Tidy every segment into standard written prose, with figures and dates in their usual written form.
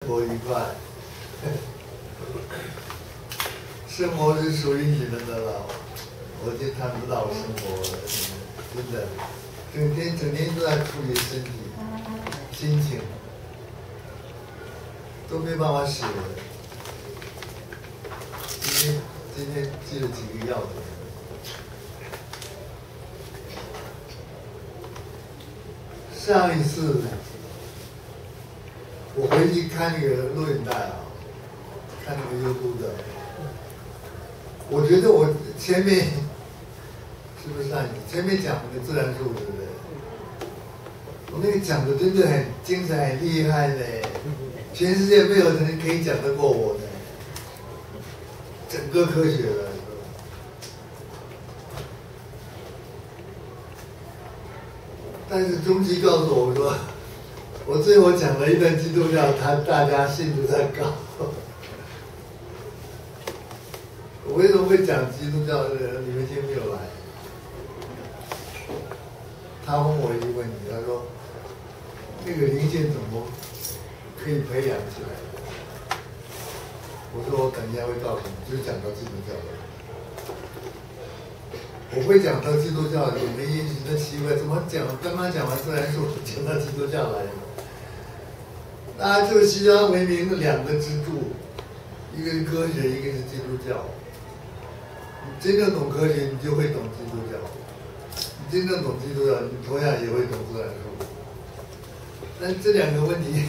活愉快。生活是属于你们的了，我就谈不到生活了，真的，整天都在处理身体、心情，都没办法写了。今天记了几个要点。上一次我回去看那个录影带啊，看那个YouTube的，我觉得我前面是不是上一次前面讲那个自然数，对不对？我那个讲的真的很精彩、很厉害的，全世界没有人可以讲得过我的，整个科学的。但是中基告诉我说，我最后讲了一段基督教，大家兴致太高。我为什么会讲基督教的人？你们今天没有来。他问我一个问题，他说：“那个灵性怎么可以培养起来？”我说：“我等一下会告诉你，就是讲到基督教的。我会讲到基督教，你们也许觉得奇怪，怎么讲？刚刚讲完自然数，讲到基督教来了。那就是西方文明的两个支柱，一个是科学，一个是基督教。你真正懂科学，你就会懂基督教；你真正懂基督教，你同样也会懂自然数。但这两个问题，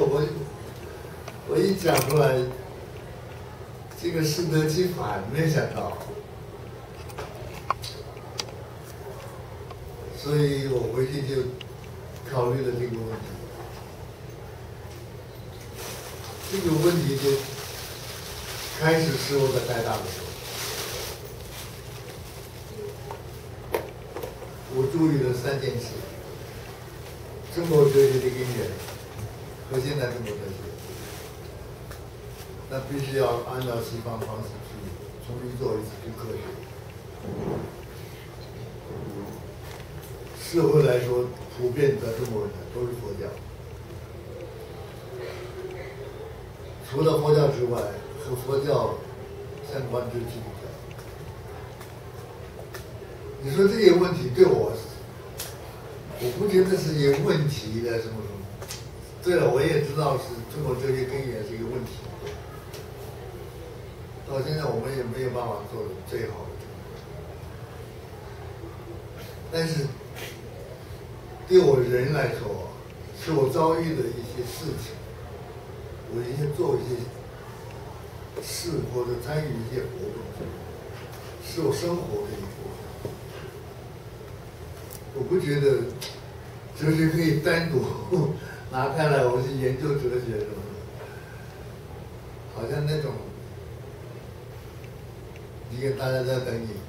我一讲出来，这个适得其反，没有想到。所以我回去就考虑了这个问题。这个问题就开始使我在台大的时候，我注意了3件事：中国哲学的根源和现代中国哲学，那必须要按照西方方式去重新做一次去科学。社会来说，普遍的中国人都是佛教，除了佛教之外，和佛教相关就是基督教。你说这些问题对我不觉得是一个问题的什么什么。对了，我也知道是中国哲学根源是一个问题，到现在我们也没有办法做的最好的。但是对我人来说，是我遭遇的一些事情，我做一些事或者参与一些活动，是我生活的一部分。我不觉得哲学可以单独拿开来，我是研究哲学什么的，好像那种，你看大家在等你，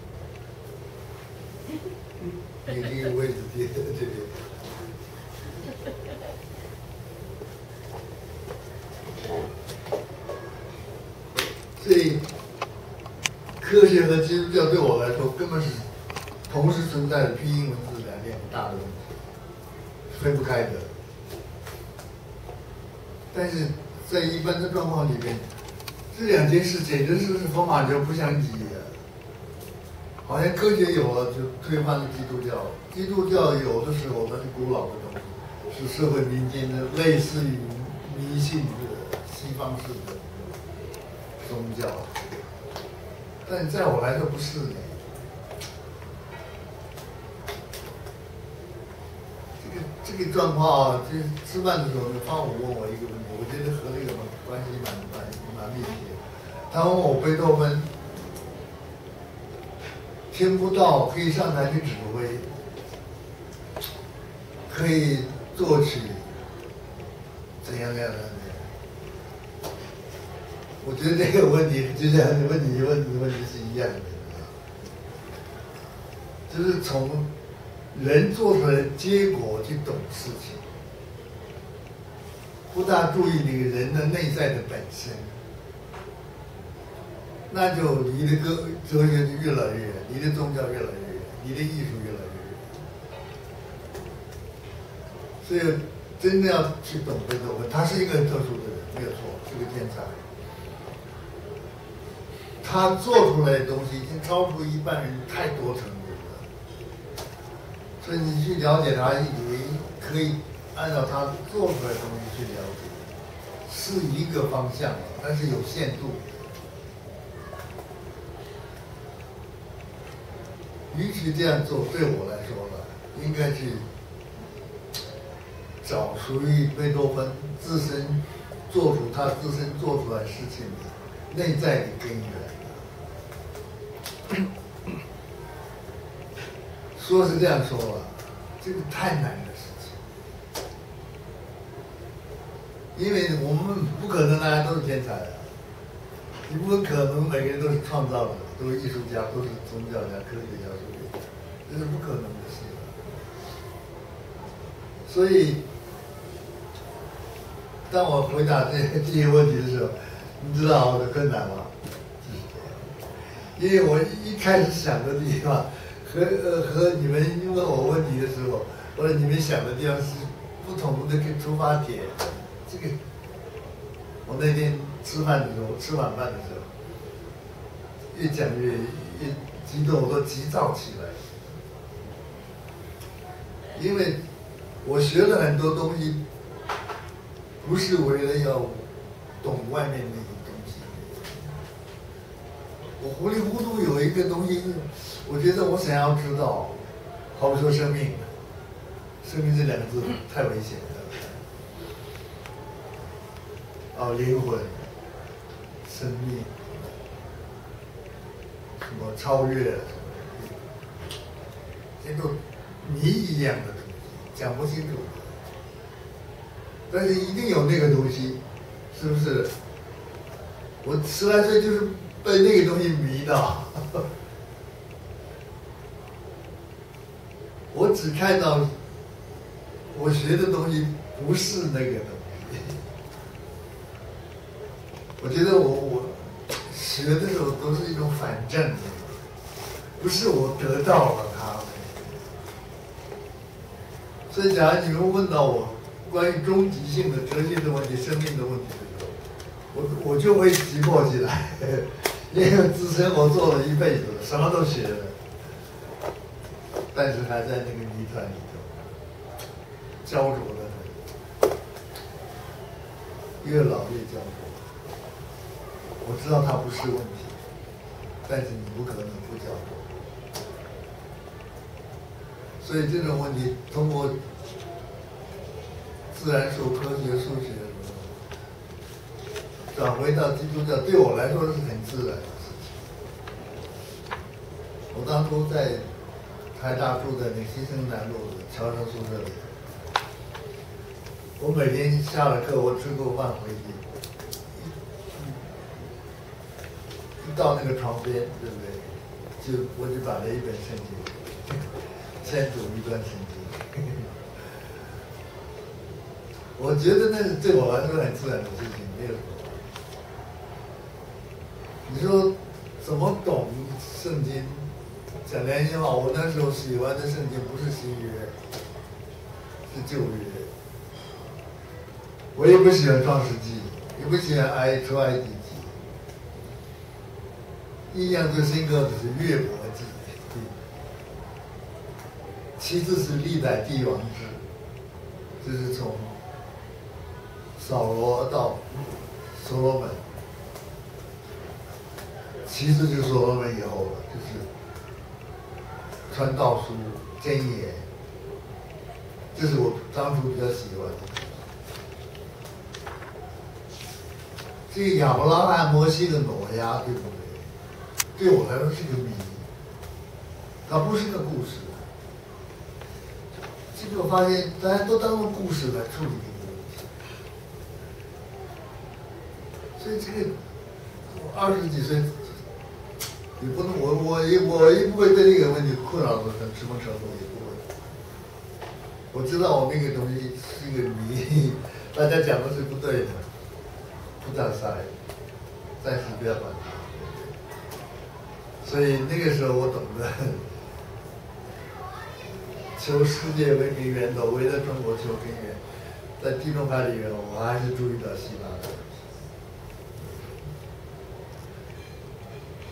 你这个位置贴在这边。所以，科学和基督教对我来说根本是同时存在的拼音文字两件很大的问题，分不开的。但是在一般的状况里面，这两件事简直是风马牛不相及的。好像科学有了就推翻了基督教，基督教有的时候那是古老的东西，是社会民间的类似于迷信的西方式的宗教，但在我来说不是的。这个状况啊，就是吃饭的时候，方武问我一个问题，我觉得和那个关系蛮密切。他问我贝多芬听不到可以上台去指挥，可以作曲，怎样怎样。我觉得这个问题就像你问的问题是一样的，就是从人做出来的结果去懂事情，不大注意那个人的内在的本身，那就离的哲学就越来越远，离的宗教越来越远，离的艺术越来越远。所以真的要去懂贝多芬，他是一个很特殊的人，没有错。 他做出来的东西已经超出一般人太多程度了，所以你去了解他，以为可以按照他做出来的东西去了解，是一个方向，但是有限度。与其这样做，对我来说呢，应该去找属于贝多芬自身做出他自身做出来事情的内在的根源。说是这样说了，这个太难的事情，因为我们不可能大家都是天才的，你不可能每个人都是创造者，都是艺术家，都是宗教家、科学家、数学家，这是不可能的事。所以，当我回答这些问题的时候，你知道我的困难吗？因为我一开始想的地方和你们问我问题的时候，或者你们想的地方是不同的出发点。这个，我那天吃饭的时候，吃晚饭的时候，越讲越激动，我都急躁起来。因为我学了很多东西，不是为了要懂外面那些东西。我糊里糊涂有一个东西，我觉得我想要知道，好比说生命，生命这两个字太危险了。灵魂、生命，什么超越，这都谜一样的东西，讲不清楚。但是一定有那个东西，是不是？我10来岁就是被那个东西迷到，我只看到我学的东西不是那个东西。我觉得我学的时候都是一种反证，不是我得到了它。所以，假如你们问到我关于终极性的哲学的问题、生命的问题的时候，我就会急迫起来，因为自身我做了一辈子，什么都学了，但是还在那个谜团里头焦灼的很，越老越焦灼。我知道它不是问题，但是你不可能不焦灼。所以这种问题通过自然数、科学、数学转回到基督教，对我来说是很自然的事情。我当初在台大住在那西城南路的侨生宿舍里，我每天下了课，我吃过饭回去。到那个床边，对不对？我就把那一本圣经，先读一段圣经。我觉得那是对我来说很自然的事情，没有什么。你说怎么懂圣经？讲良心话，我那时候喜欢的圣经不是新约，是旧约。我也不喜欢创世纪，也不喜欢出埃及。印象最深刻的是约伯记，其次是历代帝王志，这是从扫罗到所罗门，其次就是所罗门以后了，就是传道书、箴言，这是我当初比较喜欢的。这个亚伯拉罕、摩西的挪亚，对不对？对我来说是个谜，它不是个故事。这个我发现大家都当做故事来处理这个问题，所以这个我20几岁，也不能我也不会对这个问题困扰到什么程度，也不会。我知道我那个东西是个谜，大家讲的是不对的，不当塞，暂时不要管它。所以那个时候我懂得求世界文明源头，为了中国求根源。在地中海里面，我还是注意到希腊的问题。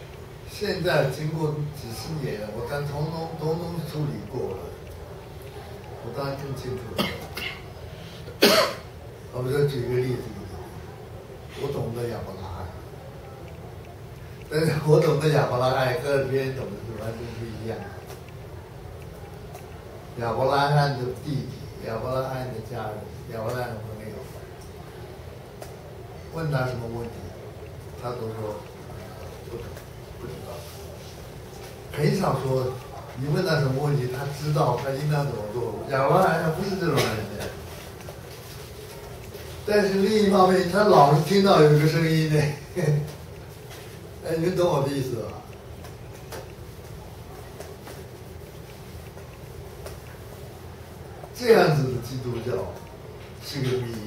现在经过几十年了，我通通处理过了，我当然更清楚了。我们说举个例子，我懂得亚伯拉罕，但是我懂得亚伯拉罕和别人懂的是完全不一样。亚伯拉罕的弟弟、亚伯拉罕的家人、亚伯拉罕的朋友，问他什么问题，他都说不懂，不知道。很少说你问他什么问题，他知道他应当怎么做。亚伯拉罕不是这种人的。但是另一方面，他老是听到有一个声音呢，哎，你们懂我的意思吧？这样子的基督教是个谜。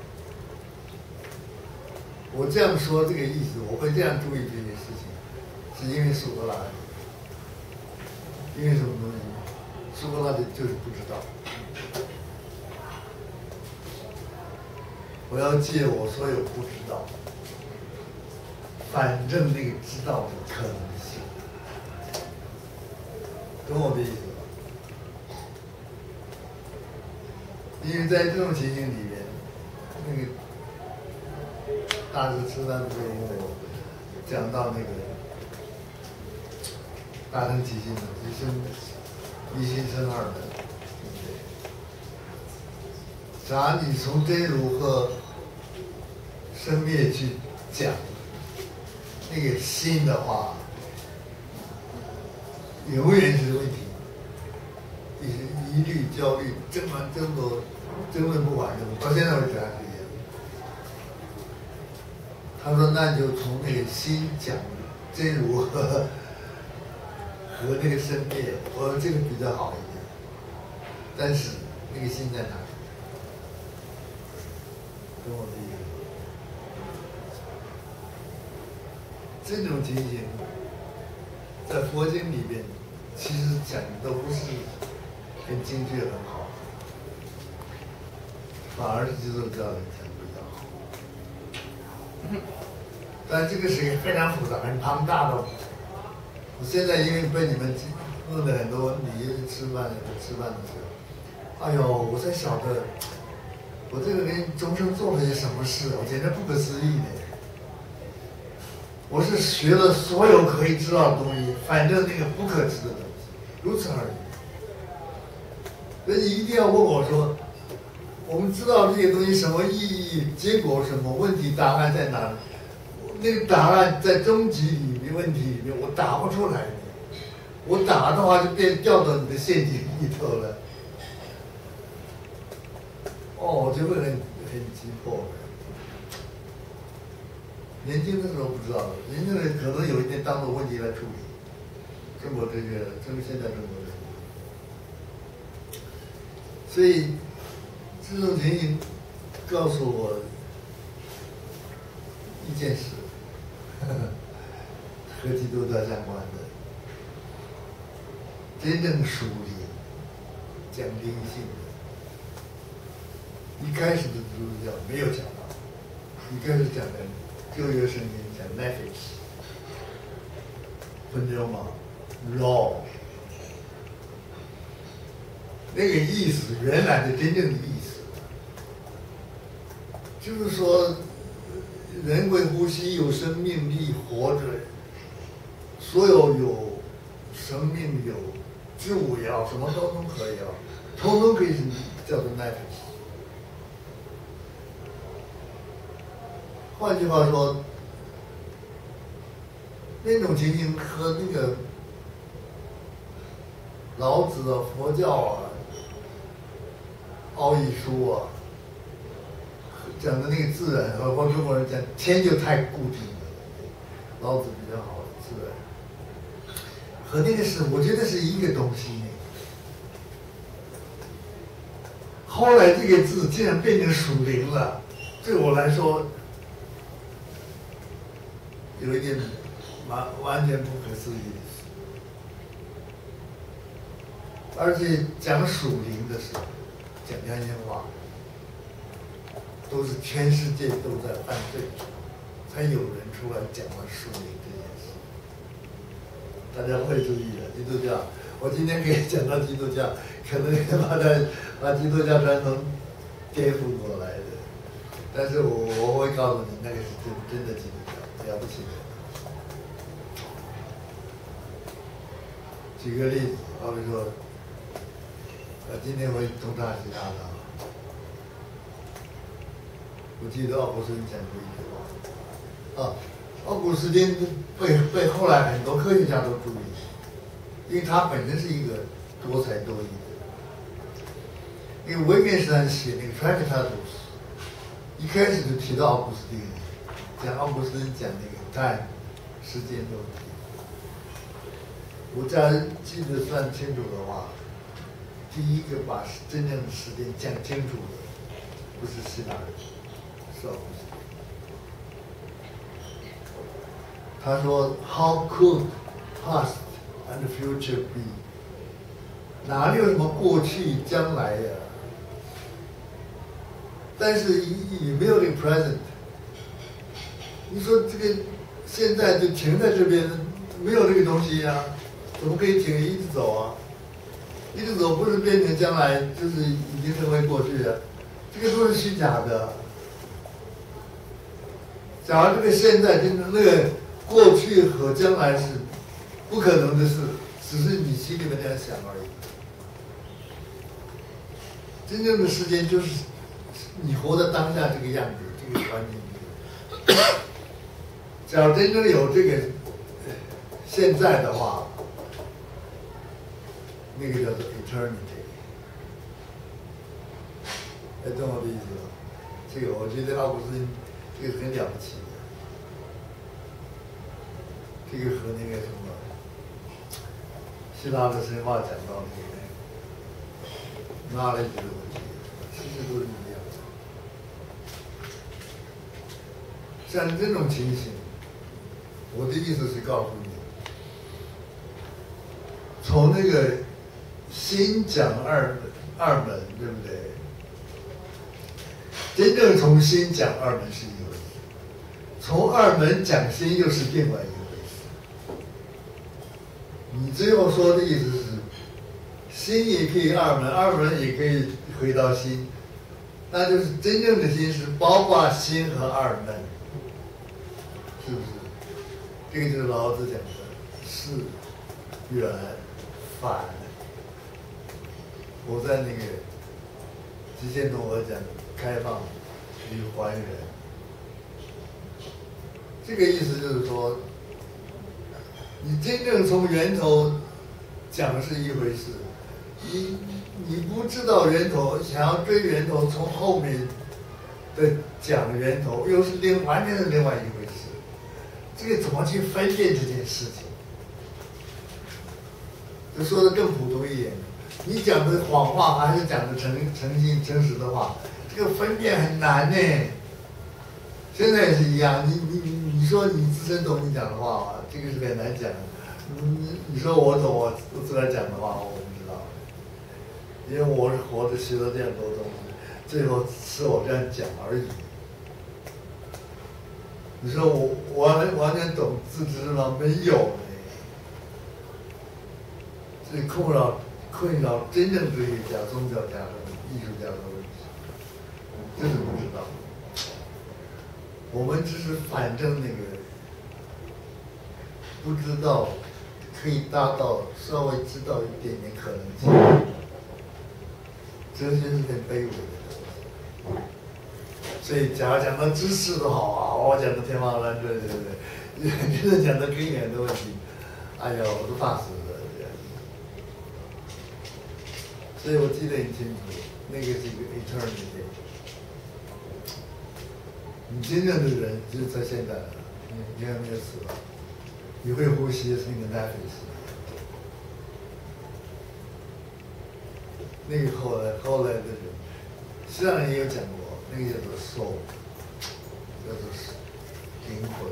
我这样说这个意思，我会这样注意这件事情，是因为苏格拉底，因为什么东西？苏格拉底就是不知道。我要借我所有不知道，反正那个知道的可能性，懂我的意思吧？因为在这种情形里面，那个大师吃饭的时候跟我讲到那个大乘起心的，一心生二的。假如你从真如和生灭去讲那个心的话，永远是问题，疑虑、焦虑、争论不完的，到现在为止还是一样。他说：“那就从那个心讲真如和那个生灭，我说这个比较好一点。但是那个心在哪里？”跟我的意思，这种情形在佛经里边，其实讲的都不是很精确很好，反而是基督教人讲的比较好。但这个是一个非常复杂、很庞大的。我现在因为被你们问了很多问题，尤其吃饭的时候，哎呦，我才晓得。我这个人终生做了些什么事，我简直不可思议的。我是学了所有可以知道的东西，反正那个不可知的东西，如此而已。所以你一定要问我说，我们知道这些东西什么意义，结果什么问题，答案在哪里？那个答案在终极里面问题里面，我答不出来的。我答的话就掉到你的陷阱里头了。我就会很急迫。年轻的时候不知道，年轻人可能有一天当做问题来处理。中国这个，现在中国人，所以这种情形告诉我一件事，和基督教相关的，真正属灵、讲灵性的。一开始的基督教没有讲到，一开始讲的旧约圣经讲 nefesh， 分流嘛 law， 那个意思原来的真正的意思，就是说人会呼吸，有生命力，活着，所有有生命有植物也好，什么都可以啊，统统可以叫做 nefesh。换句话说，那种情形和那个老子啊、佛教啊、奥义书啊讲的那个自然，和中国人讲天就太固定了。老子比较好，自然和那个是，我觉得是一个东西。后来这个字竟然变成属灵了，对我来说。有一点完全不可思议的事，而且讲属灵的时候，讲良心话，都是全世界都在犯罪，才有人出来讲了属灵这件事。 大家会注意的。基督教，我今天可以讲到基督教，可能把基督教传统颠覆过来的，但是我会告诉你，那个是真的基督教，了不起的。举个例子，好比说，今天我东大西大的，我记得奥古斯丁讲过一句话，奥古斯丁被后来很多科学家都注意，因为他本身是一个多才多艺的。因为维根斯坦写那个《Tractatus》，一开始就提到奥古斯丁，讲奥古斯丁讲那个 time 时间的问题。我假如记得算清楚的话，第一个把真正的时间讲清楚的，不是希腊人，是奥古斯丁。他说 ：“How could past and future be？” 哪里有什么过去、将来呀？但是你没有这个 present， 你说这个现在就停在这边，没有这个东西呀，怎么可以停？一直走啊，一直走不是变成将来，就是已经成为过去了，这个都是虚假的。假如这个现在跟那个过去和将来是不可能的事，只是你心里面这样想而已。真正的时间就是你活在当下这个样子，这个环境。假如真正有这个现在的话，那个叫做 eternity。懂我的意思吧？这个我觉得奥古斯丁这个很了不起的，这个和那个什么希腊的神话讲到那个。knowledge 的问题，其实都是一样的。像这种情形，我的意思是告诉你，从那个心讲二门，对不对？真正从心讲二门是一回事，从二门讲心又是另外一回事。你最后说的意思是？心也可以二门，二门也可以回到心，那就是真正的心是包括心和二门，是不是？这个就是老子讲的是、远、反。我在那个极限中我讲开放与还原，这个意思就是说，你真正从源头讲是一回事。你不知道源头，想要追源头，从后面的讲源头，又是完全是另外一回事。这个怎么去分辨这件事情？就说的更普通一点，你讲的谎话还是讲的诚信诚实的话，这个分辨很难呢。现在也是一样，你说你自身懂你讲的话，这个是很难讲。你说我懂我自个儿讲的话，我不知道。因为我是活着学了这样多东西，最后是我这样讲而已。你说我完全懂自知吗？没有呢。所以困扰真正哲学家、宗教家和艺术家的问题，真的不知道。我们只是反正那个不知道，可以达到稍微知道一点点可能性。哲学是很卑微的东西，所以假如讲到知识的好啊，我讲的天花乱坠，对不对？真的讲到根源的问题，哎呀，我都怕死了这样。所以我记得很清楚，那个是一个 eternity。你真正的人就是在现在了，你还没有死了，你会呼吸是那个 nefis。那个后来的人，实际上也有讲过，那个叫做 soul， 叫做灵魂。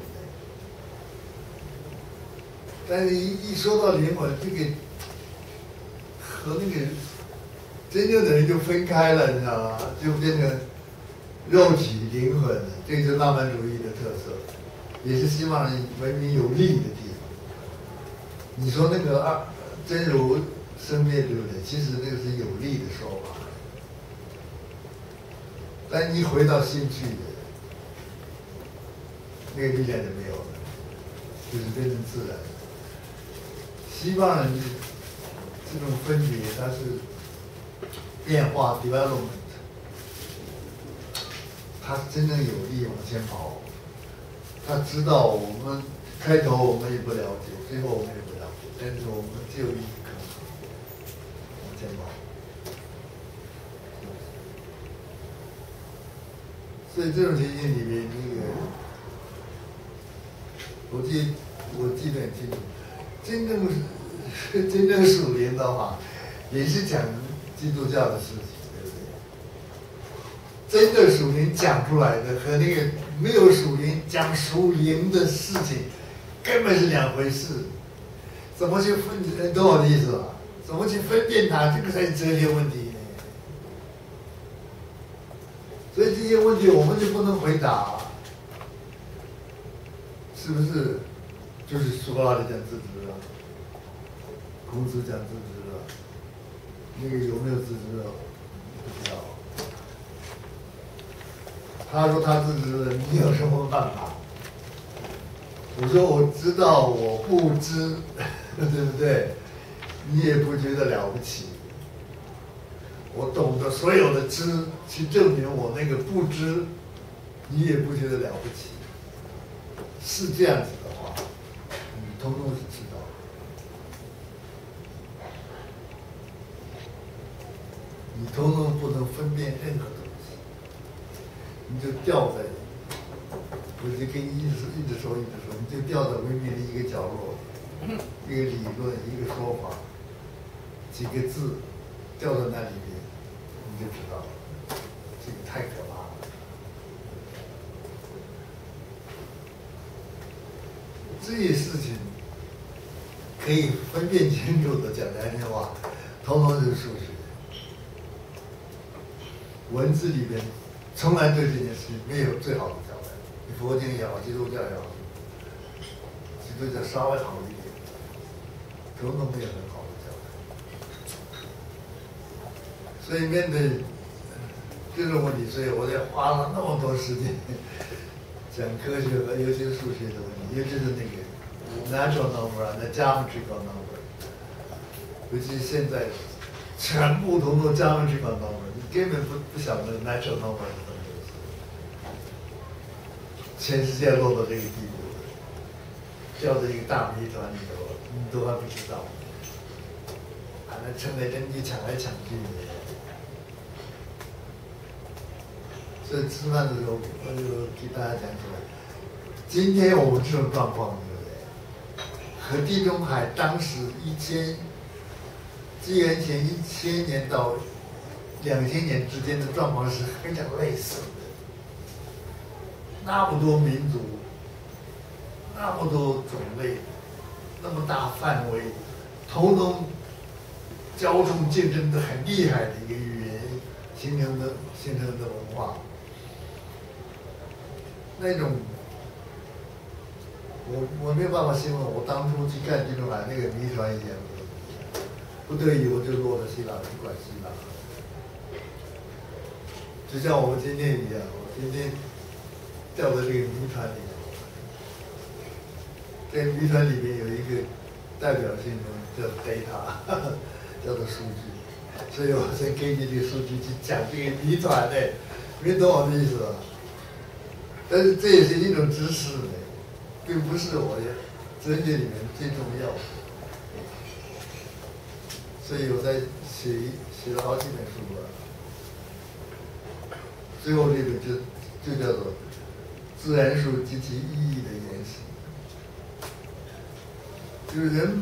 但是一说到灵魂，这个和那个真正的人就分开了，你知道吗？就变成肉体、灵魂，这就是浪漫主义的特色，也是希望文明有力的地方。 你说那个真如生灭，对不对？其实那个是有力的说法，但你回到心去的，那个力量就没有了，就是变成自然。西方人这种分别，它是变化 development， 它真正有力往前跑。他知道我们开头我们也不了解，最后我们也不了解，但是我们只有一个往前跑。所以这种情形里面，我记得很清楚，真正属灵的话，也是讲基督教的事情，对不对？真的属灵讲出来的和那个没有属灵讲属灵的事情，根本是两回事。怎么去分？懂我的意思吧？怎么去分辨它？这个才是哲学问题呢。所以这些问题我们就不能回答，是不是？就是苏格拉底讲自知啊，孔子讲自知啊，那个有没有自知啊？不知道。他说他自知了，你有什么办法？我说我知道我不知，对不对？你也不觉得了不起。我懂得所有的知去证明我那个不知，你也不觉得了不起。是这样子的话，你通通是知道的。你通通不能分辨任何东西，你就掉在，我就跟你一直说，你就掉在文明的一个角落，一个理论，一个说法，几个字，掉在那里面，你就知道了，这个太可怕了。这些事情可以分辨清楚的讲难听话，统统是数学。文字里边从来对这件事情没有最好的交代，你佛经也好，基督教也好，基督教稍微好一点，统统没有很好的交代。所以面对这种问题，所以我才花了那么多时间讲科学和尤其是数学的问题，尤其是那个 natural number 和 geometrical number， 尤其是现在全部统统 geometrical number。根本不晓得 natural number 是什么东西，全世界落到这个地步，掉在一个大谜团里头，你都还不知道，还能争来争去，抢来抢去的。所以吃饭的时候，我就给大家讲出来，今天我们这种状况，对不对？和地中海当时纪元前1000年到2000年之间的状况是非常类似的，那么多民族，那么多种类，那么大范围，统统交冲竞争的很厉害的一个语言形成的文化，那种我没有办法形容我当初去看地中海那个谜团一样，不得已我就落到希腊去管希腊。就像我们今天一样，我今天掉在这个谜团里，这个谜团里面有一个代表性的叫 data， 叫做数据，所以我才根据这个数据去讲这个谜团的，没懂我的意思吧？但是这也是一种知识的，并不是我的哲学里面最重要的，所以我才写了好几本书了。最后这个就叫做自然数及其意义的延伸，就是人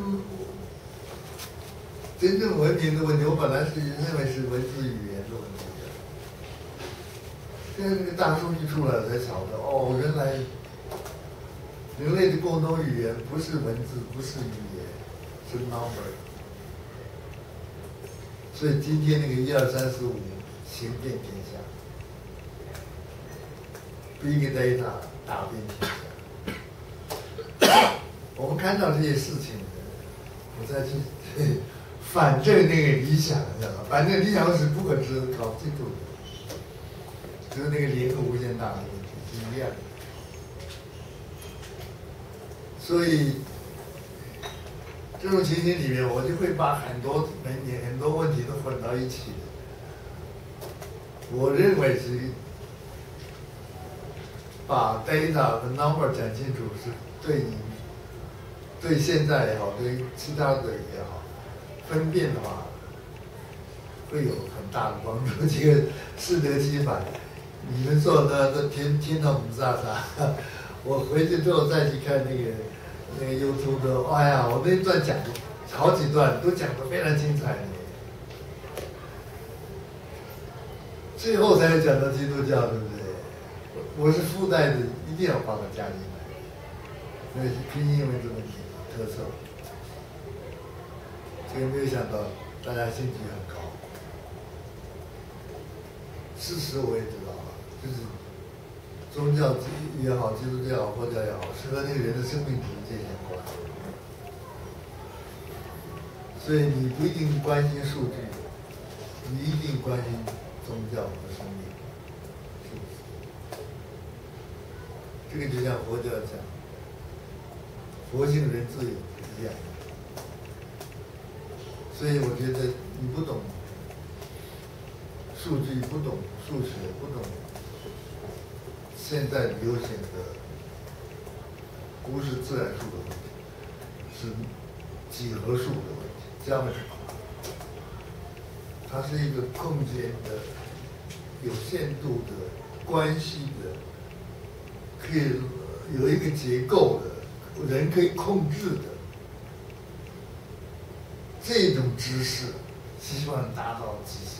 真正文明的问题，我本来是认为是文字语言的问题的，现在这个大数据出来了才晓得，哦，原来人类的共同语言不是文字，不是语言，是 number。所以今天那个1、2、3、4、5行遍天下。Big data 打遍天下，我们看到这些事情， 我再去反正那个理想，你知道吗？反正理想是不可知的，搞不清楚的，就是那个零和无限大的问题是一样的。所以这种情形里面，我就会把很多问题都混到一起的。我认为是把 data 和 number 讲清楚，是对你对现在也好，对其他的也好，分辨的话会有很大的帮助。这个适得其反。你们说的都听到不飒飒，我回去之后再去看那个 YouTube 的，哎呀，我那段讲好几段都讲得非常精彩的，最后才讲到基督教，对不对？我是附带的，一定要把它加进来，因为是拼音文字问题特色。这个没有想到大家兴趣很高，事实我也知道了，就是宗教也好，基督教佛教也好，是和那个人的生命直接相关。所以你不一定关心数据，你一定关心宗教和生命，是不是？这个就像佛教讲，佛性人自有一样。所以我觉得你不懂数据，不懂数学，不懂现在流行的不是自然数的问题，是几何数的问题，geometry，它是一个空间的、有限度的、关系的，可以有一个结构的，人可以控制的。这种知识希望达到极限。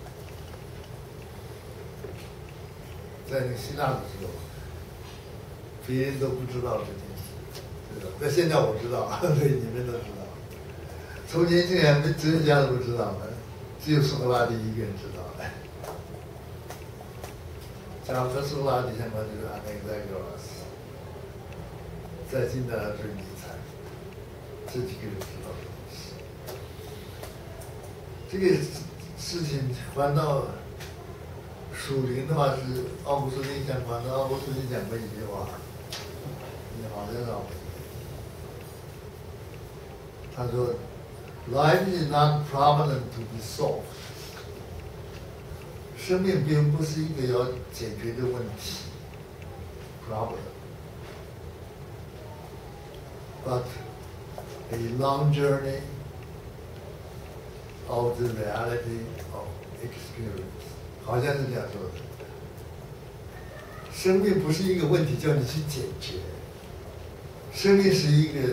在那个希腊的时候，别人都不知道这件事，知道？但现在我知道，对，你们都知道。从前竟然没哲学家都不知道的，只有苏格拉底一个人知道。讲和苏格拉底相关就是Anaxagoras，在近代的就是尼采，这几个人知道的东西。这个事情还到属灵的话是奥古斯丁相关的，奥古斯丁讲过一句话，你好像是奥古斯丁，他说 ：“Life is not problem to be solved。”生命并不是一个要解决的问题 ，problem，but a long journey of the reality of experience， 好像是这样说的。生命不是一个问题叫你去解决，生命是一个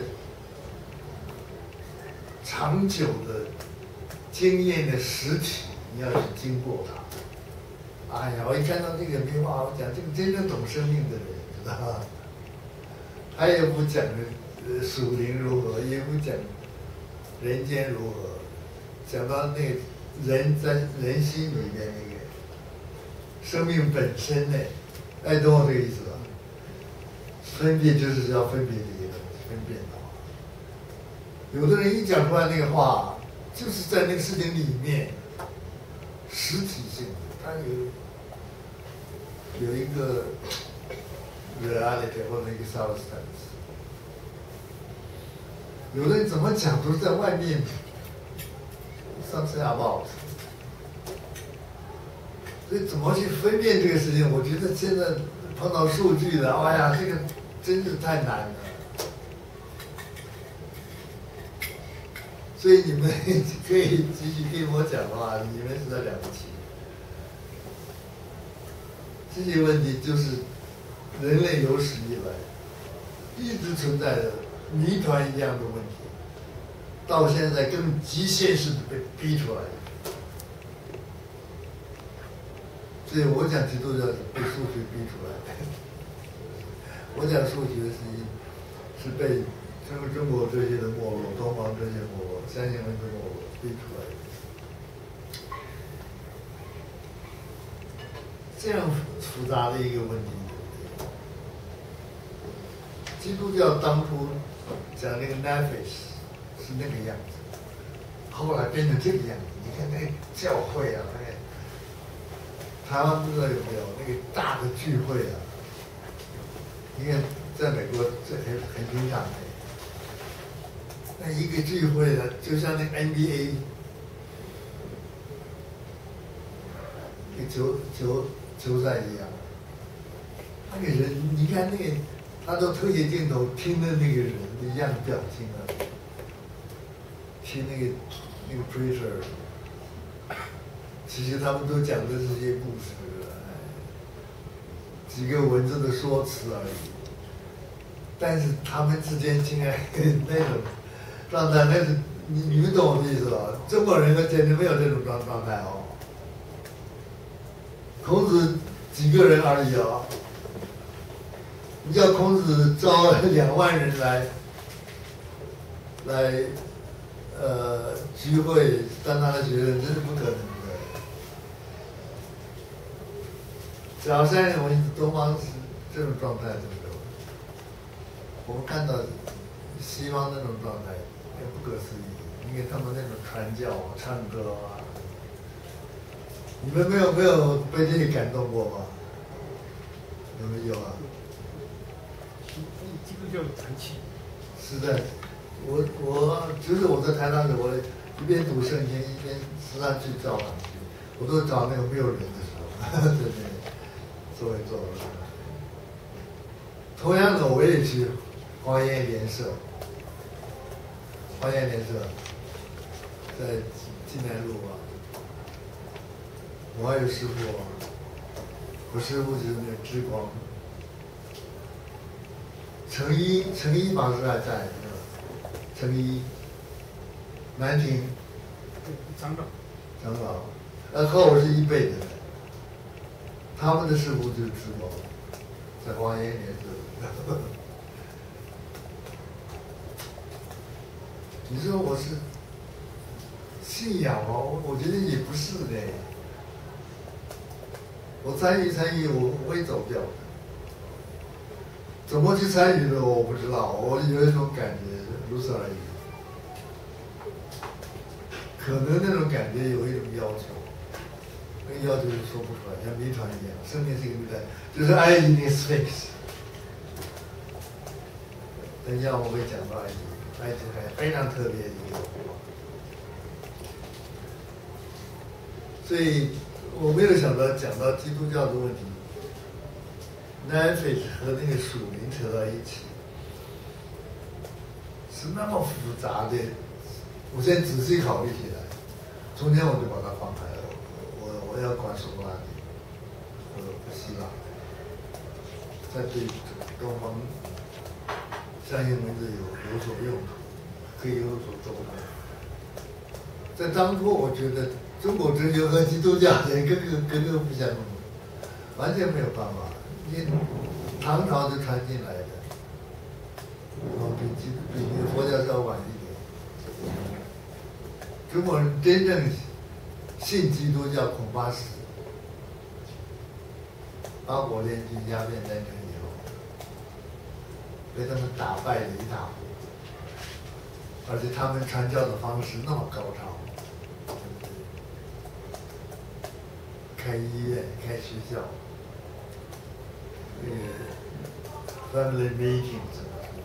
长久的经验的实体，你要去经过它。哎呀，我一看到这个名话，我讲这个真正懂生命的人，知道吧？他也不讲属灵如何，也不讲人间如何，讲到那个人在人心里面那个生命本身呢，哎，懂我这个意思吧？分别就是要分别这些东西，分辨的话，有的人一讲出来那个话，就是在那个事情里面实体性的，它有一个 reality 或者一个 substance。有的人怎么讲都是在外面 something about。所以怎么去分辨这个事情？我觉得现在碰到数据的，哎呀，这个真是太难了。所以你们可以继续听我讲的话，你们实在了不起。这些问题就是人类有史以来一直存在的谜团一样的问题，到现在更极限式的被逼出来的。所以我讲基督教是被数学逼出来的，我讲数学是被中国哲学的没落、东方哲学没落、相信论的没落逼出来的。这样复杂的一个问题，基督教当初讲那个 nephesh， 是那个样子，后来变成这个样子。你看那个教会啊，那个台湾不知道有没有那个大的聚会啊？你看在美国这很平常的，那一个聚会呢，就像那个 NBA。球赛一样，那个人，你看那个，他都特写镜头听的那个人的样表情啊，听那个 preacher， 其实他们都讲的这些故事，几个文字的说辞而已，但是他们之间竟然那种状态，那是你们懂我的意思吧？中国人简直没有这种状态哦。孔子几个人而已啊！你叫孔子招2万人来聚会当他的学生，这是不可能的。假如3年我们东方是这种状态的时候，我们看到西方那种状态也不可思议，因为他们那种传教啊、唱歌啊。你们没有被这里感动过吗？有没有啊？ 基督教传奇。 是的，我就是我在台上的，我一边读圣经一边时常去教堂去，我都找那个没有人的时候，在那里坐一坐。同样的，我也去花园联社，在济南路啊。我还有师傅，我师傅就是那个智光，程一法师还在，程一，南亭， 长老，和我是一辈的，他们的师傅就是智光，在花园联社。你说我是信仰哦，我觉得也不是的。我参与，我会走掉的。怎么去参与的我不知道，我有一种感觉，如此而已。可能那种感觉有一种要求，那个要求说不出来，像谜团一样。生命是一个谜团，就是 I in his face。等一下我会讲到埃及还非常特别的一个，所以。我没有想到讲到基督教的问题 ，Netflix 和那个属灵扯到一起，是那么复杂的。我现在仔细考虑起来，中间我就把它放开了。我要管苏格拉底和希腊，在对东方相应文字有所用途，可以有所周到。在当初，我觉得。中国哲学和基督教人根本不相容，完全没有办法。因为唐朝就传进来的，比佛教稍晚一点。中国人真正信基督教，恐怕是八国联军鸦片战争以后，被他们打败了一塌糊涂，而且他们传教的方式那么高超。开医院、开学校，family meeting 什么什么，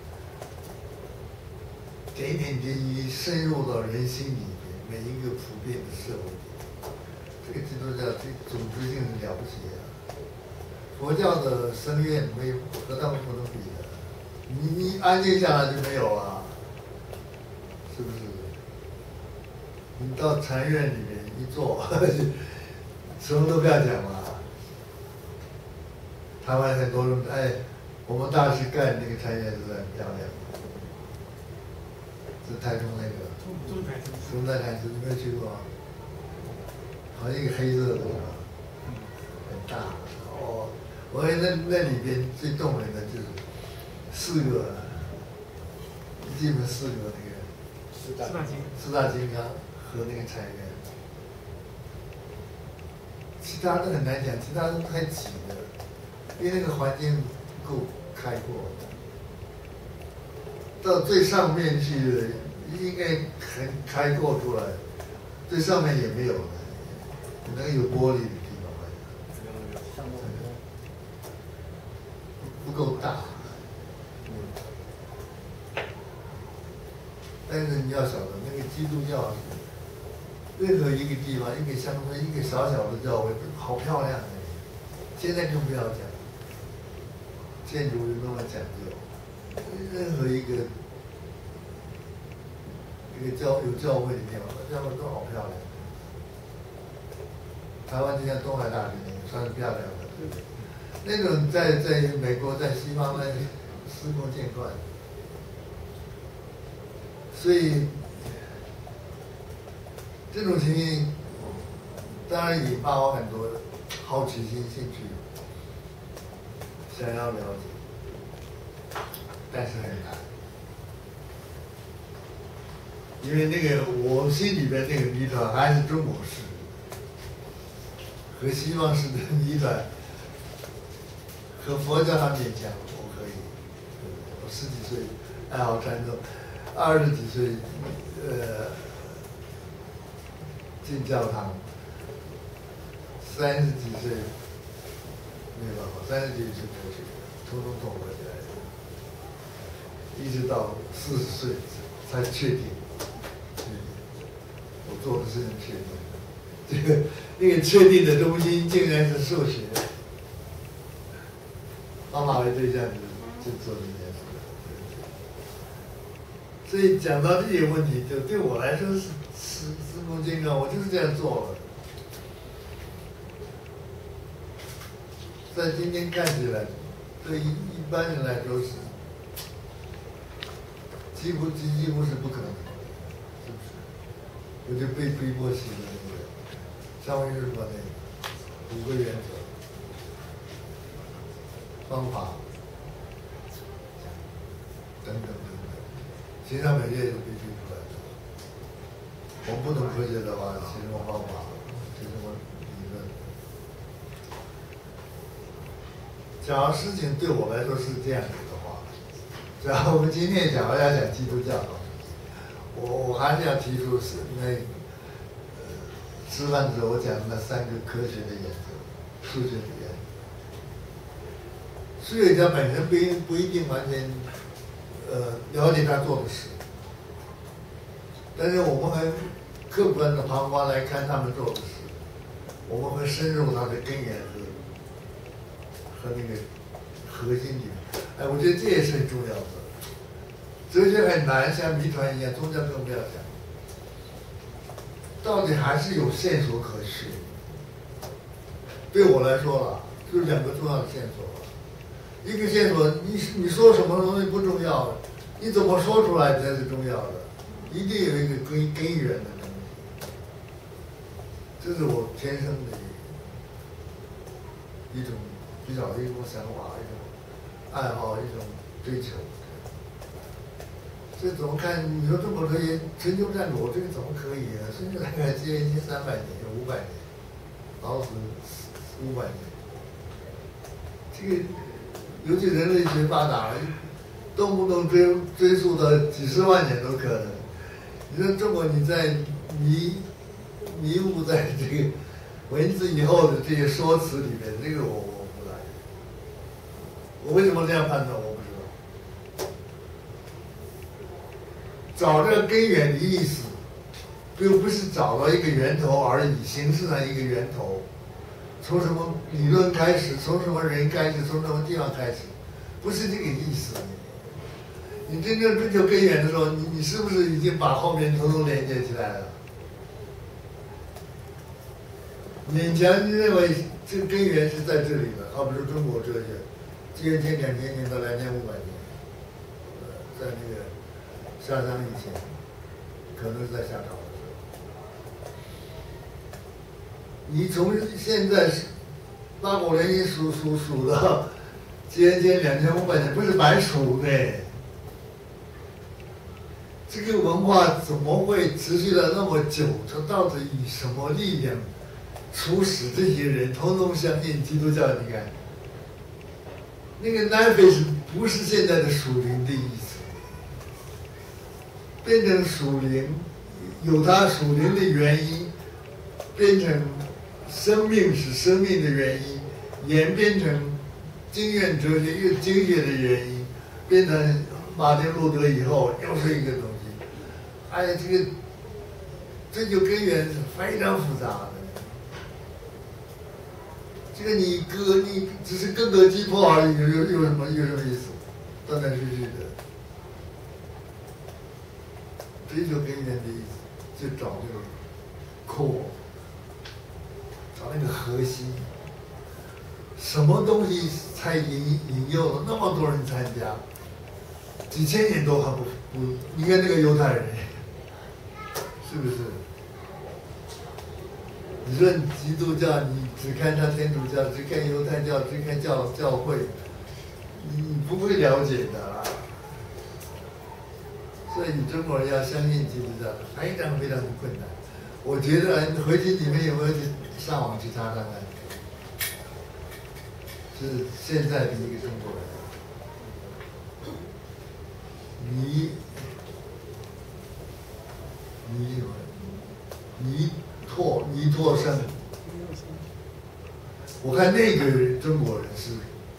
点点滴滴深入到人心里面，每一个普遍的社会里。这个基督教这组织性是了不起啊！佛教的僧院没有和他们不能比的，你安静下来就没有啊，是不是？你到禅院里面一坐。什么都不要讲了。台湾很多人我们大师盖那个禅院是很漂亮的，是台中那个中台禅寺，你没有去过？好像一个黑色的，很大。我看那里边最动人的就是4个，基本4个那个四大金刚和那个禅院。其他的很难讲，其他都太挤了，因为那个环境不够开阔。到最上面去应该很开阔出来，最上面也没有了，那个有玻璃的地方，不够大。但是你要晓得，那个基督教，任何一个地方、一个乡村、一个小小的教会，好漂亮的。现在更不要讲，建筑又那么讲究，任何一个有教会的地方，教会都好漂亮。台湾就像东海大学那个，算是漂亮的，那种在美国、在西方呢，司空见惯。所以这种情形当然引发我很多好奇心、兴趣，想要了解，但是很难，因为那个我心里边那个谜团还是中国式和西方式的谜团，和佛教上勉强我可以，我10几岁爱好禅宗。20几岁，进教堂，30几岁没办法，30几岁过去，统统合起来，一直到40岁才确定，我做的事情确定，那个确定的东西竟然是数学，方法为对象就做这件事。所以讲到这些问题，就对我来说是司空见惯，我就是这样做了。在今天看起来，对一般人来说是几乎是不可能的，是不是？我就被逼迫写了那个《上回日本那5个原则、方法等等。形上美业就必须出来的。我们不懂科学的话，写什么方法，写什么理论。假如事情对我来说是这样子的话，假如我们今天要讲基督教，我还是要提出是吃饭的时候我讲的那3个科学的原则，数学的原则。数学家本身不一定完全。了解他做的事，但是我们很客观的旁观来看他们做的事，我们会深入它的根源和那个核心里面。哎，我觉得这也是很重要的。哲学很难，像谜团一样，宗教更不要讲。到底还是有线索可循。对我来说了，就是2个重要的线索。一个线索，你说什么东西不重要，你怎么说出来才是重要的，一定有一个根源的东西，这是我天生的一种比较的一种想法，一种爱好，一种追求。这怎么看？你说中国科学春秋战国这个怎么可以呢？甚至大概接近300年、500年，老子500年，这个。尤其人类学发达了，动不动追溯到几10万年都可能。你说中国你在迷雾在这个文字以后的这些说辞里面，这个我不来。我为什么这样判断？我不知道。找这个根源的意思，并不是找到一个源头而已，形式上一个源头。从什么理论开始，从什么人开始，从什么地方开始，不是这个意思。你真正追求根源的时候，你是不是已经把后面统统连接起来了？勉强认为这个根源是在这里的，而不是中国哲学，公元前2000年到2500年，在那个夏商以前，可能是在夏朝。你从现在八国联军数到公元前2500年，不是白数的。这个文化怎么会持续了那么久？它到底以什么力量促使这些人统统相信基督教？你看，那个南非是不是现在的属灵的意思？ 变成属灵，有它属灵的原因，变成生命是生命的原因，演变成经验哲学又经学的原因，变成马丁路德以后又是一个东西。哎呀，这就根源是非常复杂的。这个你只是各个击破而已，有什么意思？断断续续的。追求根源的意思，就找这个 core， 找那个核心。什么东西才引诱了那么多人参加？几千年都还不，你看那个犹太人，是不是？你说你基督教，你只看他天主教，只看犹太教，只看教会，你不会了解的啦。所以你中国人要相信基督教，非常非常的困难。我觉得回去你们有没有去上网去查查看？是现在的一个中国人，倪柝声，我看那个中国人是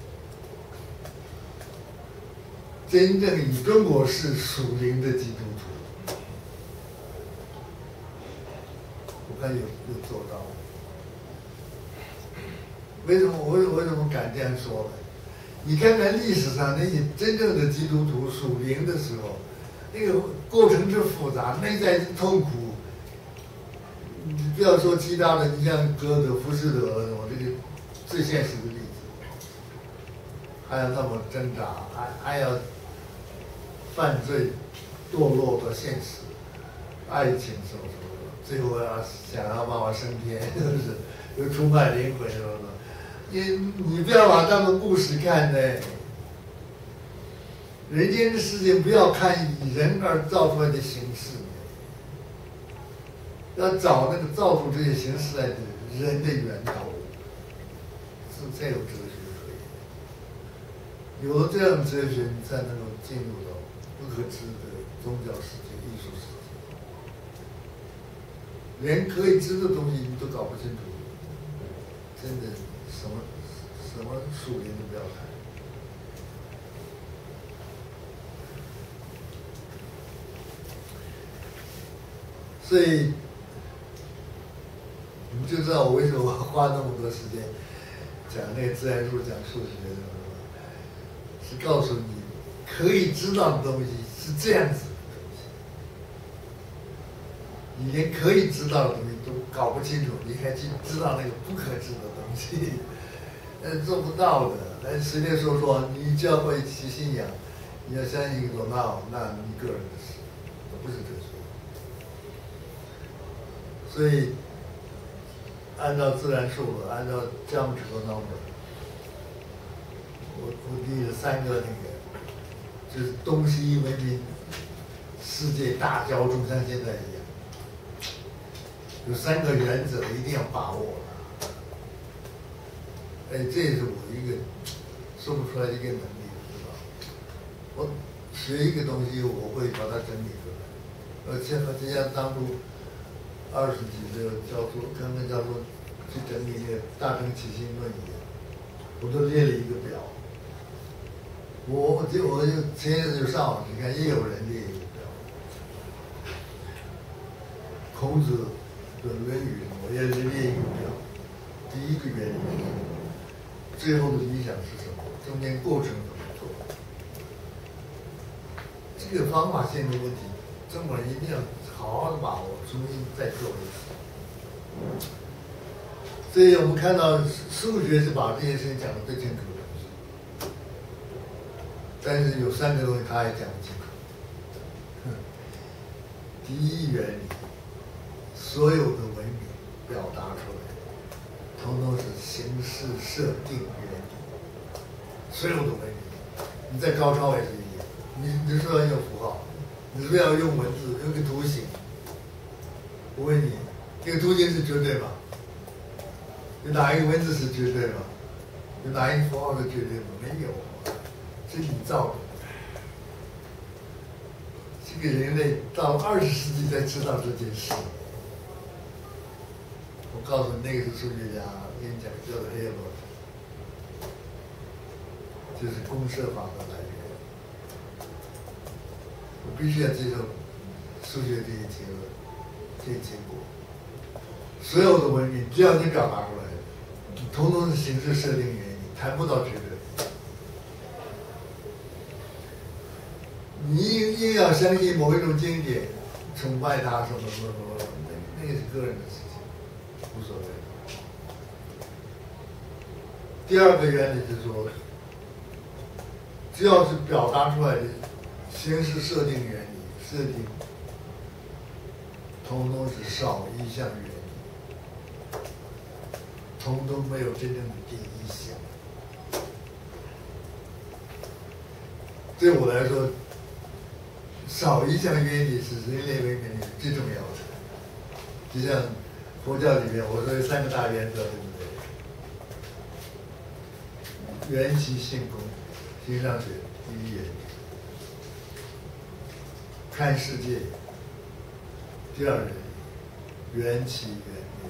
真正以中国式属灵的基督徒，我看有做到。为什么敢这样说呢？你看看历史上那些真正的基督徒属灵的时候，那个过程之复杂，内在之痛苦。你不要说其他的，你像歌德、浮士德我这个最现实的例子，还要那么挣扎，还要犯罪、堕落到现实，爱情什么，最后想要办法升天，是不是？又出卖灵魂什么的。你不要把当成故事看呢。人间的事情不要看以人而造出来的形式，要找那个造出这些形式来的人的源头，是才有哲学可以。有了这样的哲学，你才能够进入到不可知的宗教世界、艺术世界。连可以知的东西你都搞不清楚，真的。什么属灵都不要看。所以你们就知道我为什么花那么多时间讲那个自然数、讲数学的，是告诉你可以知道的东西是这样子的东西，你连可以知道的东西都搞不清楚，你还去知道那个不可知的东西。做不到的。但随便说，你只要会起信仰，你要相信罗闹，那你个人的事，不是哲学。所以，按照自然数了，按照 geometrical number， 我立了3个那个，就是东西文明世界大交中，像现在一样，有3个原则一定要把握。哎，这也是我一个说不出来的一个能力，知道？我学一个东西，我会把它整理出来。就像当初20几岁教授跟教授去整理那个《大乘起信论》一样，我都列了一个表。我就前阵子就上网去看，也有人列一个表。孔子的《论语》，我也列一个表。第一个原理。最后的理想是什么？中间过程怎么做？这个方法性的问题，中国人一定要好好的把握，重新再做一次。所以我们看到数学是把这些事情讲得最清楚的，但是有3个东西他还讲不清楚。第一原理，所有的文明表达出来。统统是形式设定原理，所有的文明，你在高超也是一样。你说要用符号，你说要用文字，用个图形。我问你，这个图形是绝对吗？有哪一个文字是绝对吗？有哪一个符号是绝对吗？没有，是你造的。 这个人类到20世纪才知道这件事。我告诉你，那个是数学家跟你讲叫做黑罗，就是公设法的来源。我必须要接受数学这些结论、这些结果。所有的文明，只要你表达出来，统统是形式设定原理，谈不到绝对。你硬要相信某一种经典，崇拜它什么什么什么，那个是个人的事情，无所谓。第二个原理是说，只要是表达出来的形式设定原理，设定统统是少一项原理，统统没有真正的第一项。对我来说，少一项原理是人类文明里最重要的。就像佛教里面我说有3个大原则，对不对？缘起性空，形上学第一原理。看世界，第二原理，缘起缘灭。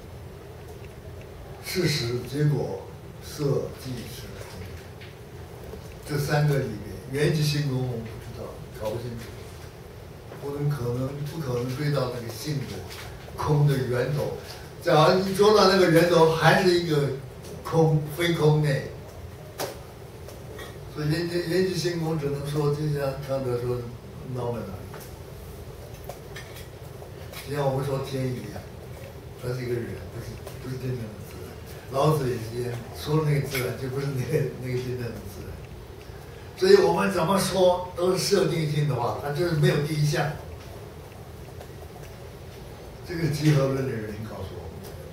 事实、结果、色、即是空。这3个里面，缘起性空我们不知道，搞不清楚。我们不可能追到那个性的空的源头。假如你捉到那个源头，还是一个空，非空呢？所以缘起性空只能说，就像康德说，闹在哪里？就像我们说天一样，它是一个人，不是真正的自然。老子也是一样，说那个自然就不是那个真正的自然。所以我们怎么说都是设定性的话，它就是没有第一项。这个集合论的人告诉我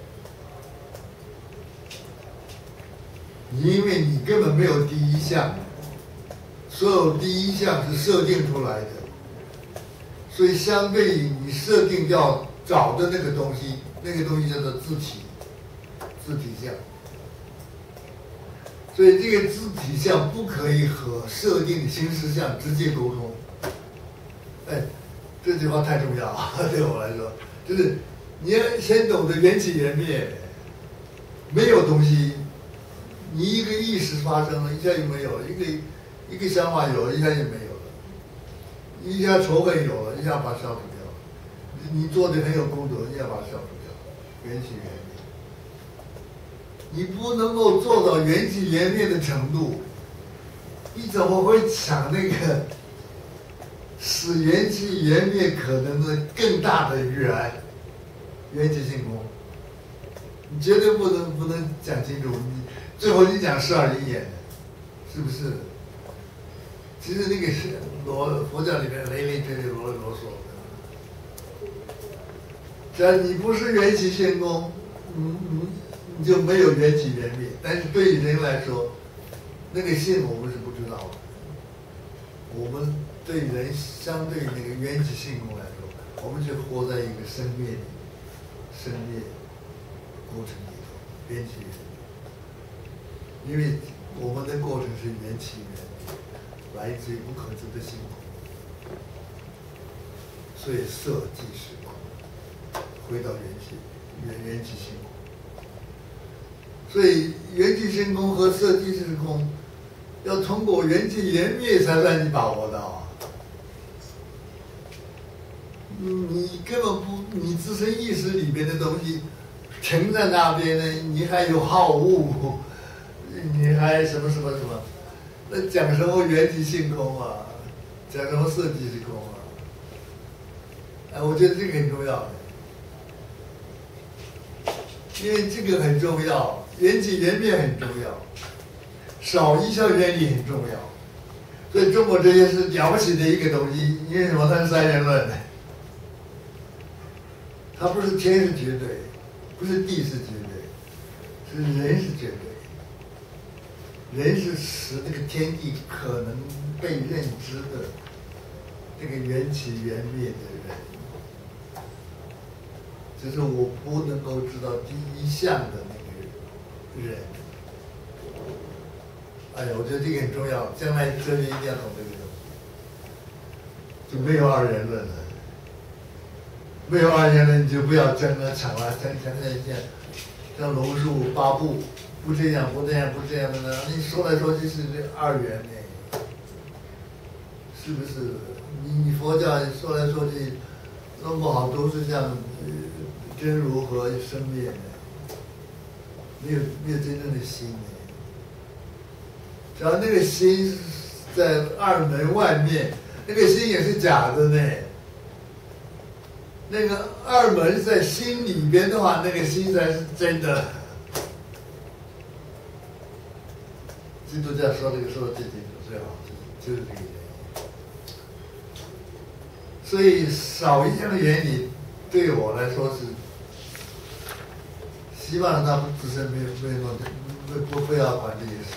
们，因为你根本没有第一项，所有第一项是设定出来的，所以相对于你设定要找的那个东西，那个东西叫做自体项。所以这个自体项不可以和设定形式项直接沟通。哎，这句话太重要了，对我来说，就是你要先懂得缘起缘灭，没有东西，你一个意识发生了，一下就没有了；一个想法有了，一下就没有了；一下仇恨有了，一下把它消除掉了；你做的很有功德，一下把它消除掉，缘起缘灭。你不能够做到缘起缘灭的程度，你怎么会抢那个使缘起缘灭可能的更大的缘起性空？你绝对不能讲清楚。你最后你讲12因缘，是不是？其实那个是佛教里面雷雷推推啰嗦的。只要你不是缘起性空，你就没有缘起缘灭。但是对于人来说，那个性我们是不知道的。我们对人相对于那个缘起性空来说，我们就活在一个生灭过程里头，缘起缘灭。因为我们的过程是缘起缘灭，来自于不可知的性空，所以色即是空，回到缘起性空。所以缘起性空和色即是空，要通过缘起缘灭才算你把握到啊。你根本不，你自身意识里边的东西停在那边呢，你还有好恶，你还什么，那讲什么缘起性空啊，讲什么色即是空啊？哎，我觉得这个很重要，因为这个很重要。缘起缘灭很重要，少一项原理很重要。所以中国哲学是了不起的一个东西，因为什么？它是三元论，它不是天是绝对，不是地是绝对，是人是绝对。人是使这个天地可能被认知的这个缘起缘灭的人。只是我不能够知道第一项的那个人。哎呀，我觉得这个很重要，将来哲学一定要懂这个东西。 就没有二元论了。没有二元论，你就不要争了、抢了、争像龙树八部，不这样，不这样，不这样的呢？你说来说去是这二元呢，是不是？你佛教说来说去，弄不好都是像真如和生灭的，没有真正的心呢。只要那个心在二门外面，那个心也是假的呢。那个二门在心里边的话，那个心才是真的。基督教说这个说的最清楚，最好就是这个原因。所以少一项的原理，对我来说是希望他们自身没有不要管这些事，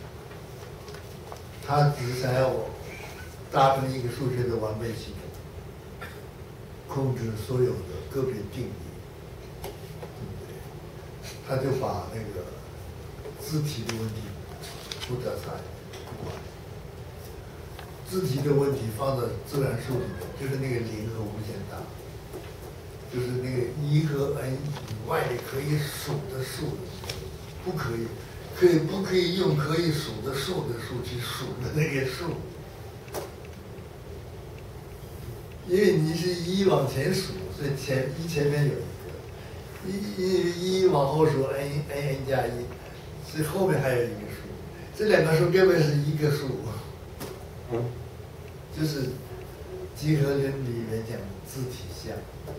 他只是想要我达成一个数学的完美系统，控制所有的个别定理，对不对？他就把那个字体的问题不得睬，不管。字体的问题放到自然数里面，就是那个零和无限大，就是那个一和 n 以外的可以数的数，不可以，不可以用可以数的数去数的那个数，因为你是一往前数，所以前面有一个，一往后数 n 加一，所以后面还有一个数，这两个数根本是一个数。就是集合论里面讲字体相，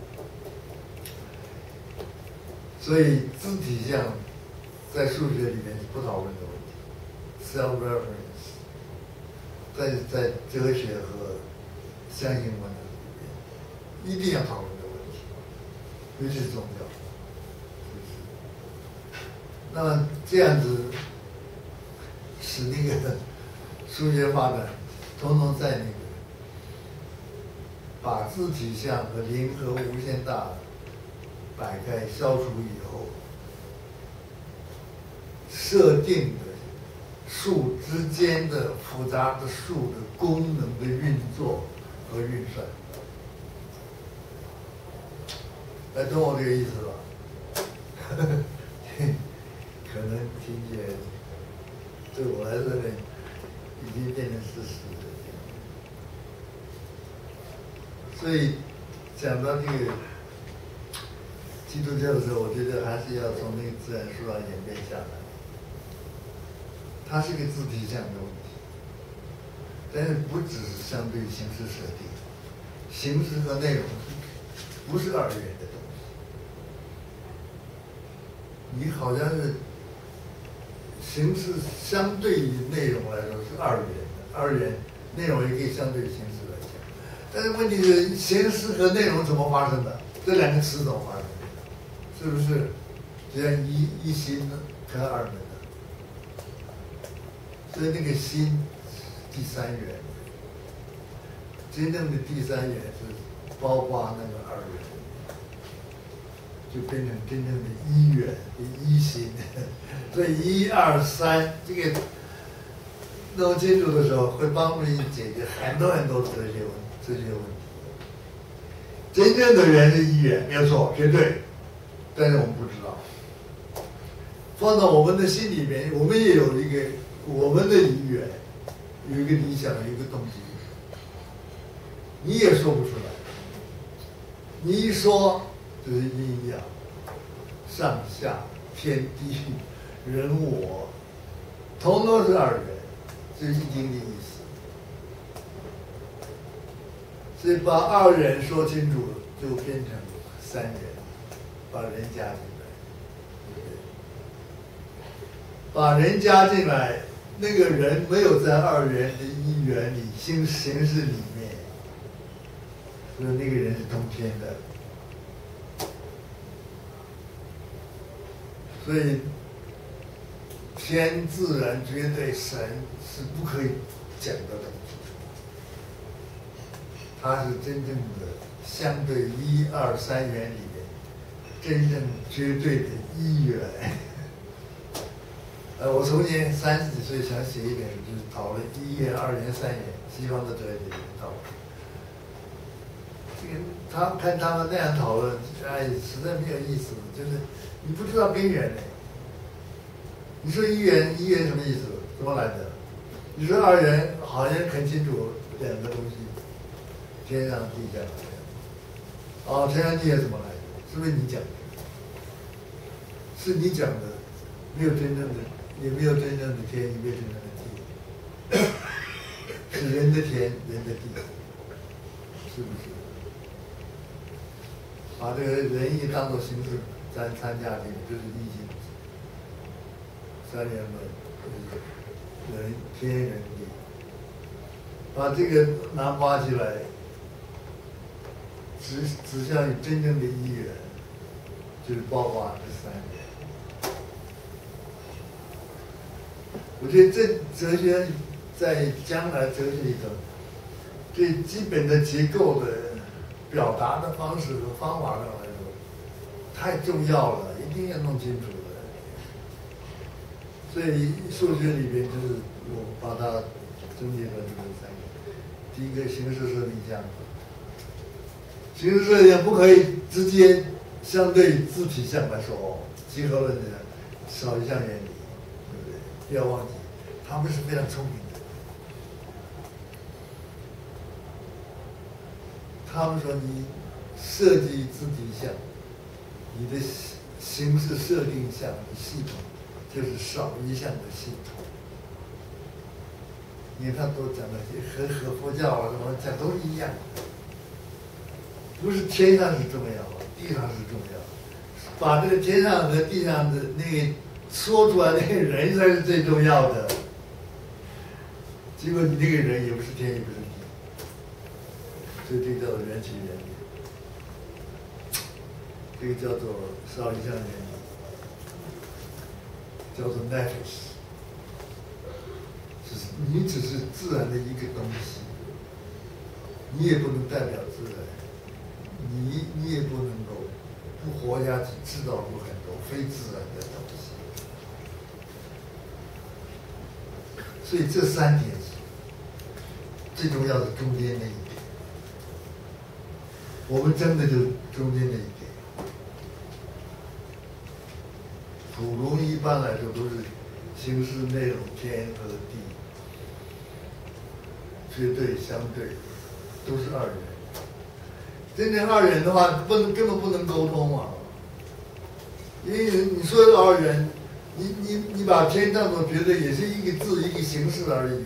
所以字体相在数学里面是不讨论的问题 ，self-reference， 在哲学和相应文里面一定要讨论的问题，尤其是宗教。那么这样子使那个数学发展统统在那个把字体相和零和无限大摆开消除以后，设定的数之间的复杂的数的功能的运作和运算，懂我这个意思吧？可能听起来对我来说呢，已经变成事实了。所以讲到这个基督教的时候，我觉得还是要从那个自然数上演变下来。它是个字体相的问题，但是不只是相对形式设定，形式和内容不是二元的东西。你好像是形式相对于内容来说是二元的，二元内容也可以相对于形式来讲。但是问题是，形式和内容怎么发生的？这两个词怎么发生的？是不是？就像一心跟二门的，所以那个心第三元，真正的第三元是包括那个二元，就变成真正的一元一心。所以一二三这个弄清楚的时候，会帮助你解决很多很多哲学问题。真正的元是一元，没有错，绝对。但是我们不知道，放到我们的心里面，我们也有一个我们的一元，有一个理想，有一个动机，你也说不出来。你一说就是阴阳、上下、天地、人我，统统是二元，是易经的意思。所以把二元说清楚，就变成三元，把人加进来，对不对？把人加进来，那个人没有在二元的一元里形式里面，所以那个人是通天的。所以天、自然、绝对、神是不可以讲的东西。它是真正的相对一二三元里面真正绝对的一元。我从前30几岁想写一本，就是讨论一元、二元、三元，西方的哲学里面讨论。 他看他们那样讨论，哎，实在没有意思。就是你不知道根源呢。你说一元什么意思？怎么来的？你说二元好像很清楚两个东西，天上地下。哦，天上地下怎么来的？是不是你讲的？是你讲的，没有真正的，也没有真正的天，也没有真正的地，是人的天，人的地，是不是？把这个人一当做形式参加这个，就是易经三元论，人天人地，把这个挖起来，指向于真正的一元，就是包括这三元。我觉得这哲学在将来哲学里头，最基本的结构的表达的方式和方法上来说，太重要了，一定要弄清楚的。所以数学里边就是我把它总结了这个三个：第一个形式设定项，形式设定不可以直接相对字体项来说哦，集合论的少一项原理。不要忘记，他们是非常聪明的。他们说，你设计字体项，你的形式设定项的系统就是少一项的系统。因为他都讲了，和佛教啊什么讲都是一样的，不是天上是重要，地上是重要。把这个天上和地上的那个说出来那个人才是最重要的。结果你那个人也不是天，也不是地，所以这个叫做缘起原理，这个叫做少一项原理，叫做 nefesh， 你只是自然的一个东西，你也不能代表自然，你也不能够不活下去制造出很多非自然的东西。所以这三点最重要的中间那一点，我们真的就中间那一点。普通一般来说都是形式、内容、天和地，绝对相对都是二元。真正二元的话，根本不能沟通啊！因为你说的二元，你把天当作觉得也是一个字一个形式而已。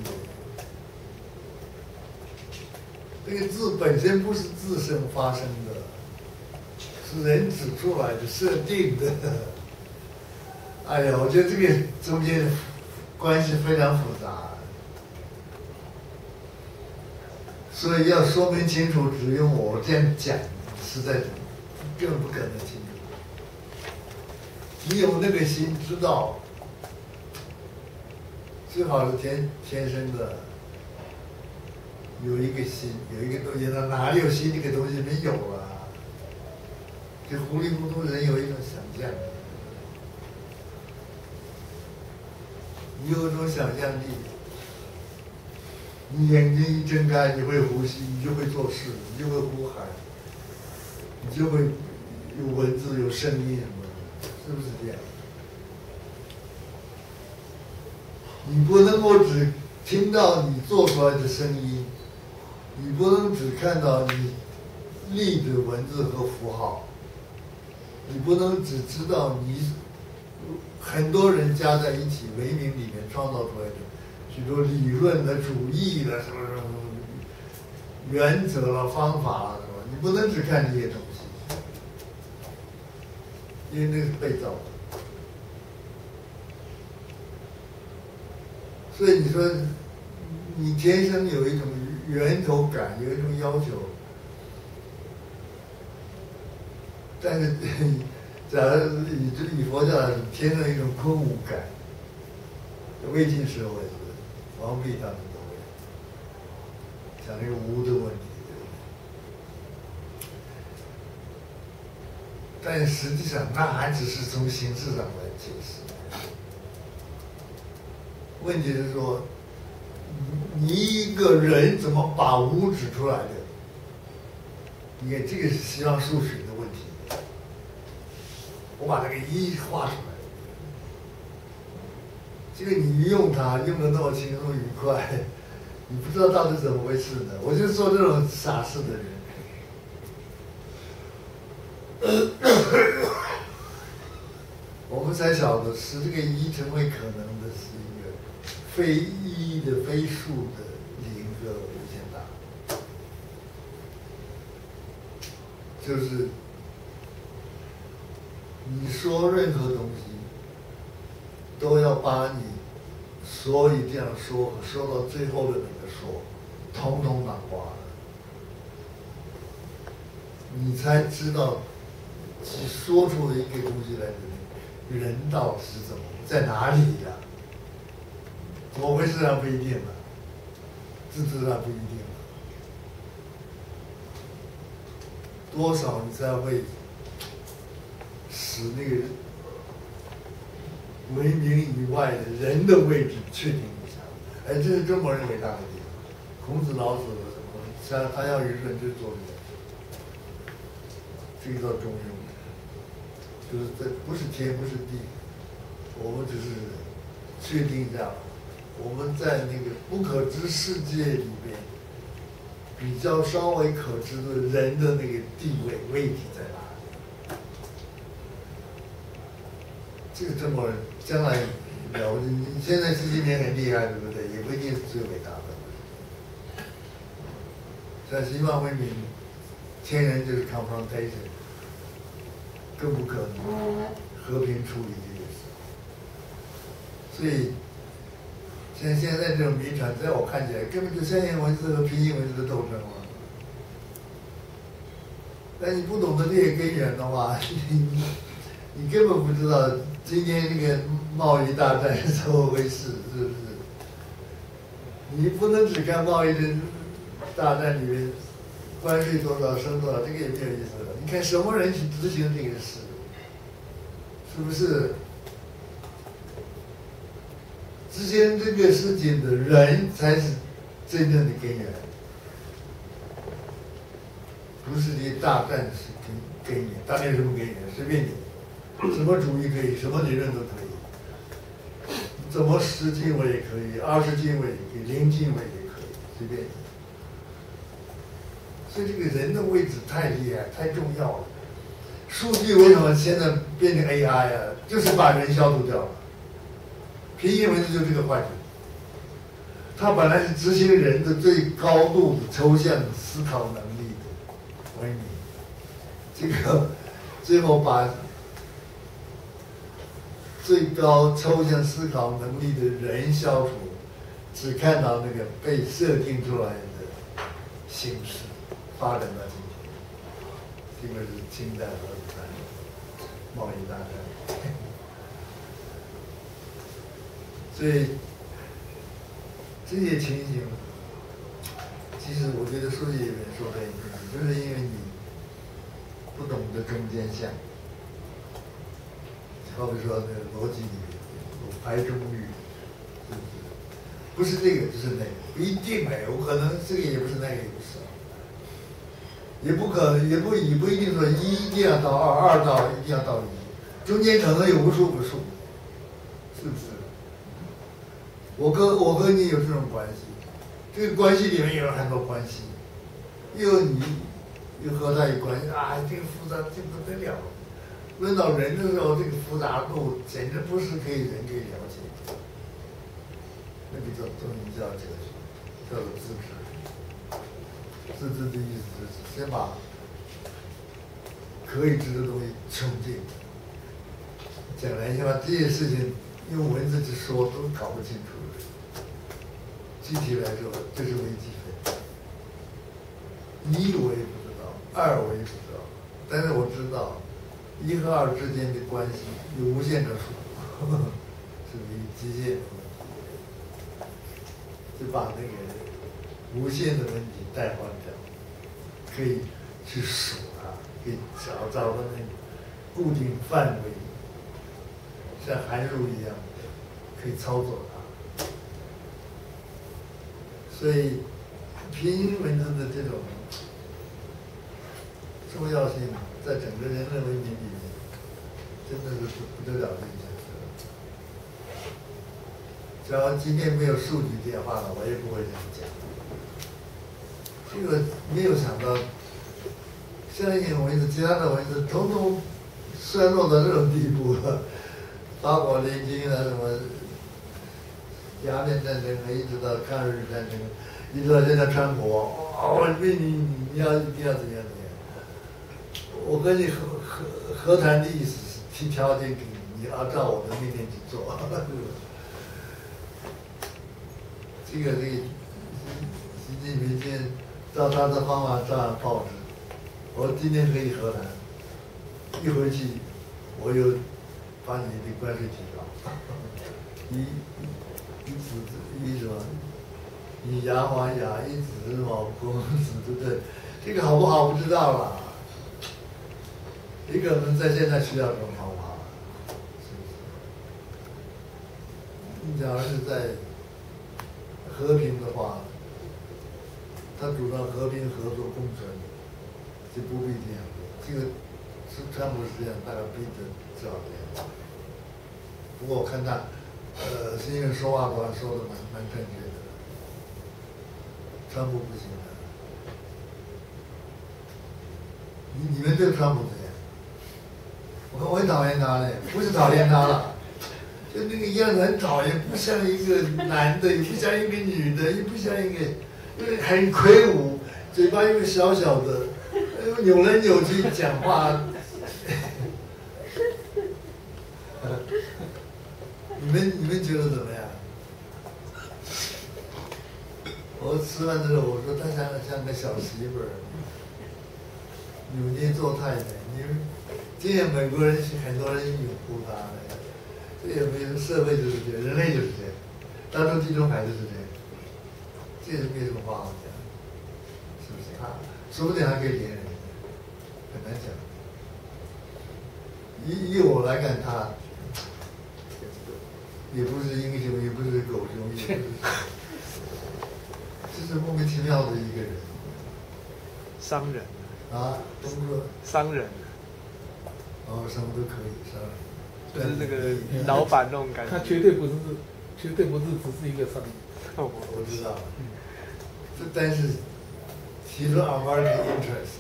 这个字本身不是自身发生的，是人指出来的、设定的。哎呀，我觉得这个中间关系非常复杂，所以要说明清楚，只用我这样讲，实在根本不可能清楚。你有那个心知道，最好是天生的。有一个心，有一个东西，他哪里有心这个东西没有啊？这糊里糊涂人有一种想象，你有一种想象力，你眼睛一睁开，你会呼吸，你就会做事，你就会呼喊，你就会有文字、有声音什么的，是不是这样？你不能够只听到你做出来的声音。你不能只看到你立的文字和符号，你不能只知道你很多人加在一起文明里面创造出来的许多理论的主义的什么什么原则了、方法了什么，你不能只看这些东西，因为那是被造的。所以你说你天生有一种源头感，有一种要求，但是假如以佛教来说，天生有一种空无感。魏晋时候也是，王弼他们都会讲这个无的问题，对不对？但实际上，那还只是从形式上来解释。问题是说，你一个人怎么把无指出来的？ 你看这个是希望数学的问题，我把这个一画出来，这个你用它用的那么轻松愉快，你不知道到底怎么回事呢？我就做这种傻事的人。我们才晓得使这个一成为可能的是一个非一的非数的零和无限大，就是你说任何东西都要把你所以这样说和说到最后的那个说，统统囊括了，你才知道其说出一个东西来的人道是怎么在哪里呀、怎么回事啊？不一定了，自然不一定了，多少你才会使那个文明以外的人的位置确定一下。哎，这是中国人伟大的地方。孔子、老子什么，像他要以认知做人，这个叫中庸，就是这不是天不是地，我们只是确定一下，我们在那个不可知世界里边，比较稍微可知的人的那个地位置在哪里？这个中国人将来了不起，你现在这些年很厉害，对不对？也不一定是最伟大的。在西方文明，天然就是 confrontation， 更不可能和平处理这个事。所以，现在这种谜团，在我看起来，根本就象形文字和平行文字的斗争嘛。但你不懂得这些根源的话，你根本不知道今天那个贸易大战是怎么回事，是不是？你不能只看贸易的大战里面关税多少升多少，这个也没有意思了。你看什么人去执行这个事，是不是？执行这个事情的人才是真正的根源，不是你大战是根源。大战什么根源？随便你，什么主义可以，什么理论都可以，怎么10进位也可以，20进位也可以，0进位也可以，随便你。所以这个人的位置太厉害，太重要了。数据为什么现在变成 AI 啊？就是把人消除掉了。平行文字就是这个坏处，它本来是执行人的最高度的抽象思考能力的文明，这个最后把最高抽象思考能力的人消除，只看到那个被设定出来的形式发展到今天，这个是近代和贸易大战。所以这些情形，其实我觉得书记里面说的很清楚，就是因为你不懂得中间项。好比说那个逻辑里面有排中律，不是这个就是那个，不一定哎，有可能这个也不是那个也不是，也不可能也不一定说一定要到2，2到一定要到1，中间可能有无数个数，是不是？我和你有这种关系，这个关系里面有很多关系，又你又和他有关系啊，这个复杂这不得了。论到人的时候，这个复杂度简直不是人可以了解的。那个东西叫哲学，叫做自知。自知的意思就是先把可以知的东西穷尽，将来先把这些事情用文字去说都搞不清楚。具体来说，这是微积分。1我也不知道，2我也不知道，但是我知道1和2之间的关系有无限个数，是以极限的问题，就把那个无限的问题代换掉，可以去数它，可以找到那个固定范围，像函数一样，可以操作它。所以平行文字的这种重要性在整个人类文明里面，真的是不得了的一件事。只要今天没有数据变化了，我也不会这样讲。这个没有想到，像一些文字，其他的文字，统统衰落到这种地步了。八国联军啊，什么鸦片战争，一直到抗日战争，一直到现在川普，我命令你要一定要怎样怎样。我跟你和谈的意思是提条件给你，你要照我的命令去做。这个习近平今天照他的方法照样报纸，我今天可以和谈，一回去我又把你的关税提高，以什么？以牙还牙，以子谋公子，对不对？这个好不好不知道了。你可能在现在需要这种方法，是不是？你假如是在和平的话，他主张和平合作共存，就不必这样做。这个是川普是这样，大概逼着只好这样。不过我看他，是因为说话的话说的蛮正确的。川普不行的，你们对川普怎样？我很讨厌他呢，不是讨厌他了。就那个样子很讨厌，不像一个男的，也不像一个女的，也不像一个，很魁梧，嘴巴又小小的，扭来扭去讲话。你们觉得怎么样？我吃饭的时候我说他像个小媳妇儿，扭捏做太太。你们今天美国人很多人拥护他。这也没有，社会就是这样，人类就是这样，大陆地中海就是这样，这是没什么话好讲，是不是？说不定还可以连人，很难讲。以我来看，他也不是英雄，也不是狗熊，也不是，就是莫名其妙的一个人。 商人啊，东哥。 商人。 哦，什么都可以，商人。 就是那个老板那种感觉。 他绝对不是只是一个商人。 我知道，但是提出 American interest，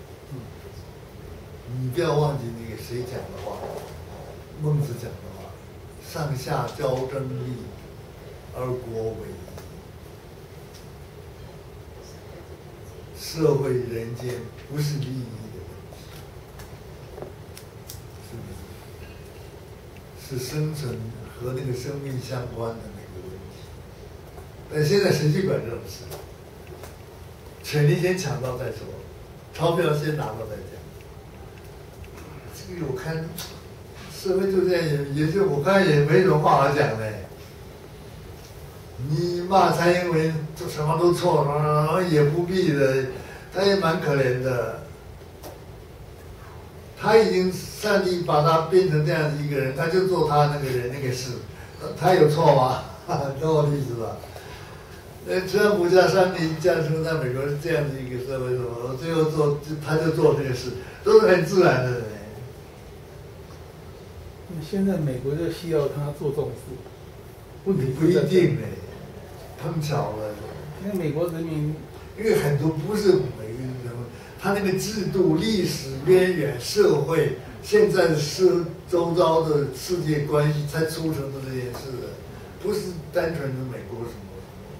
你不要忘记那个谁讲的话，孟子讲的话，上下交争利，而国为宜。社会人间不是利益的问题，是不是？是生存和那个生命相关的那个问题，但现在谁去管这种事？权利先抢到再说，钞票先拿到再讲。这个我看社会就这样，也就我看也没什么话好讲的。你骂蔡英文什么都错，也不必的，他也蛮可怜的。他已经上帝把他变成这样的一个人，他就做他那个人那个事，他有错吗？懂我的意思吧？川普加上帝降生在美国是这样的一个社会，最后他就做这个事，都是很自然的人。 现在美国就需要他做这种事，问题不一定呢，碰巧了。 因为美国人民， 因为很多不是美国人，他那个制度、历史渊源、社会，现在的周遭的世界关系才促成的这件事的，不是单纯的美国什么，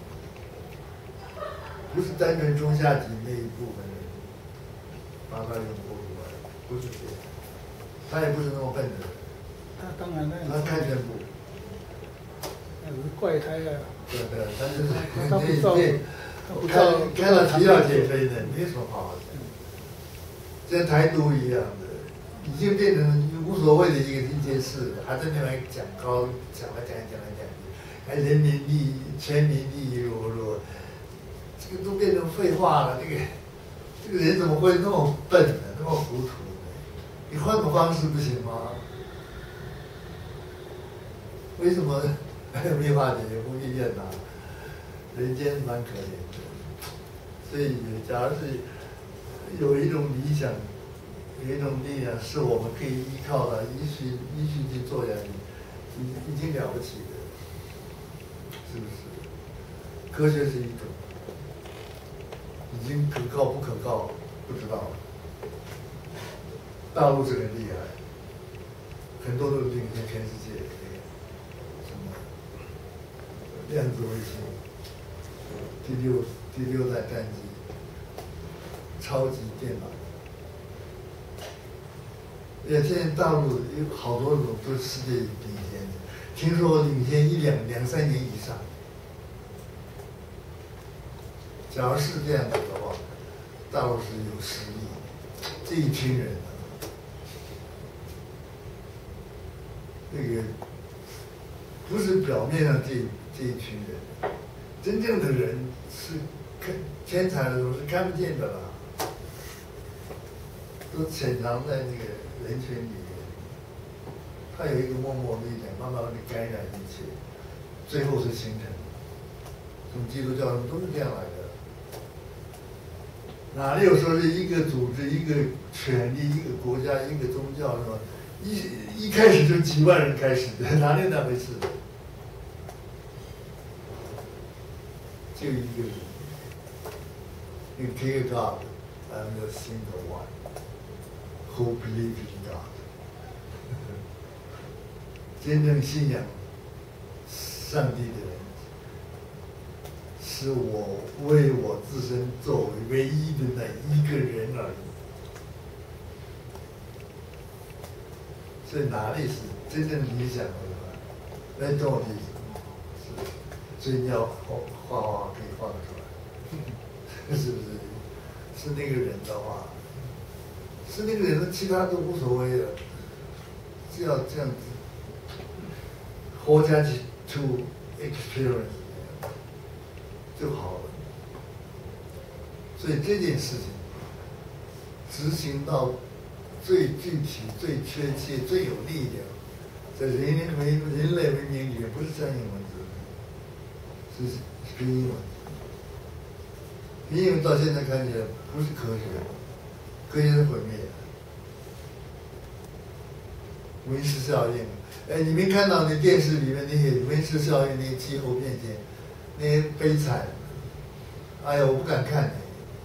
不是单纯中下级那一部分人把他拥护出来，不是这样，他也不是那么笨的人。 他当然他看全部， 那只是怪胎啊。 对，他就是他不知道， 看到啼笑皆非的，没什么好好讲。像台独一样的，已经变成无所谓的一件事，还在那边讲来讲去，还人民利益、全民利益如何，这个都变成废话了。这个人怎么会那么笨呢？那么糊涂呢？你换个方式不行吗？为什么没法解决？不必怨他，人间蛮可怜的。所以，假如是有一种理想有一种力量是我们可以依靠的，依循去做下去，已经了不起了，是不是？科学是一种，已经可靠不可靠不知道了。大陆是很厉害，很多都领先全世界。什么量子卫星、第六代战机、超级电脑。现在大陆有好多种都是世界领先的，听说领先两三年以上。假如是这样子的话，大陆是有实力，这一群人啊，那个不是表面上这一群人，真正的人是天才的都是看不见的啦，都潜藏在那个人群里面。他有一个默默力量，慢慢的感染一切，最后是形成。从基督教上都是这样来的。哪里有说是一个组织、一个权力、一个国家、一个宗教是吧？一开始就几万人开始的，哪里有那回事？就一个人，You take God, I'm the single one who believes in God。真正信仰上帝的人，是我为我自身作为唯一的那一个人而已。所以哪里是真正理想的话，那动力是，所以你要画可以画得出来，是不是？是那个人的话，是那个人的，其他都无所谓了，只要这样子。活下去 to experience 就好了。所以这件事情执行到最具体、最确切、最有力量，在人类文明里面不是象形文字，是拼音文字。拼音到现在看起来不是科学，科学是毁灭的。温室效应。你没看到那电视里面那些温室效应、那些气候变迁、那些悲惨？哎呀，我不敢看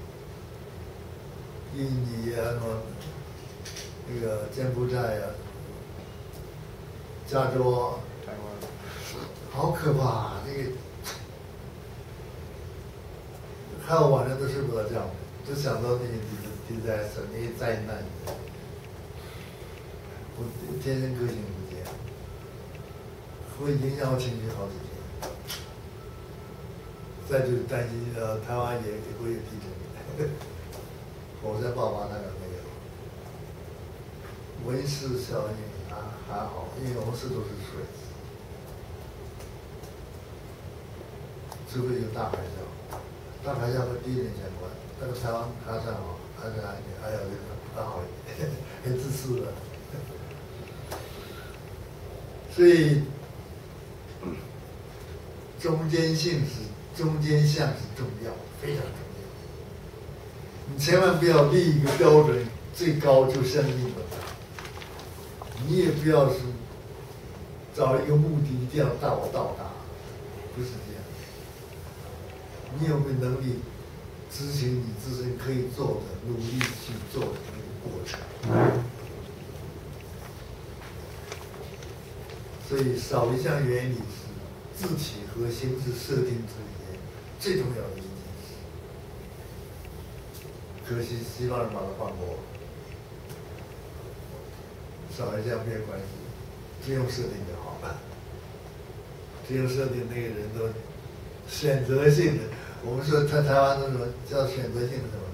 印尼啊，什么那个柬埔寨啊，加州啊， 台湾， 好可怕！那个看我晚上都睡不着觉，就想到那些disaster那些灾难，我天生个性不这样。会影响我情绪好几天。再就是担心台湾也会有地震，火山爆发那个没有。温室效应还好，因为我们四都是水，除非有大海啸，大海啸和地震相关。但是台湾还算好，还有这个还好一点，很自私的。所以。中间项是重要，非常重要。你千万不要立一个标准，最高就生硬了。你也不要是找一个目的一定要到达，不是这样。你有没有能力执行你自身可以做的、努力去做的那个过程？所以少一项原理是。字体和形式设定之间最重要的一件事，可惜西方人把它放过，少一项没有关系，只用设定就好了。只用设定那个人都选择性的，我们说台湾那种叫选择性的什么，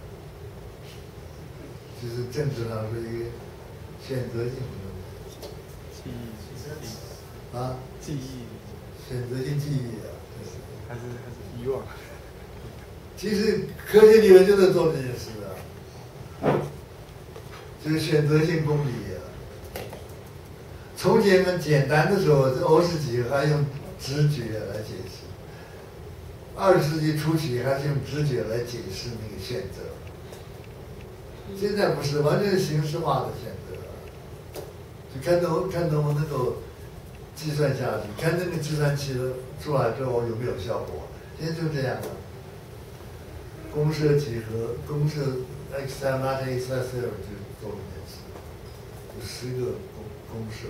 就是政治上是一个选择性的记忆， 啊， 记忆。 选择性记忆啊， 还是遗忘。 其实科学理论就在做这件事啊，就是选择性公理啊。从前很简单的时候，这欧式几何还用直觉来解释，20世纪初期还是用直觉来解释那个选择。 现在不是，完全是形式化的选择，就看能不能够计算下去，看那个计算器的出来之后有没有效果。现在就这样了，公设几何，公设 x3 拉成 x3 就做一件事，有10个公设。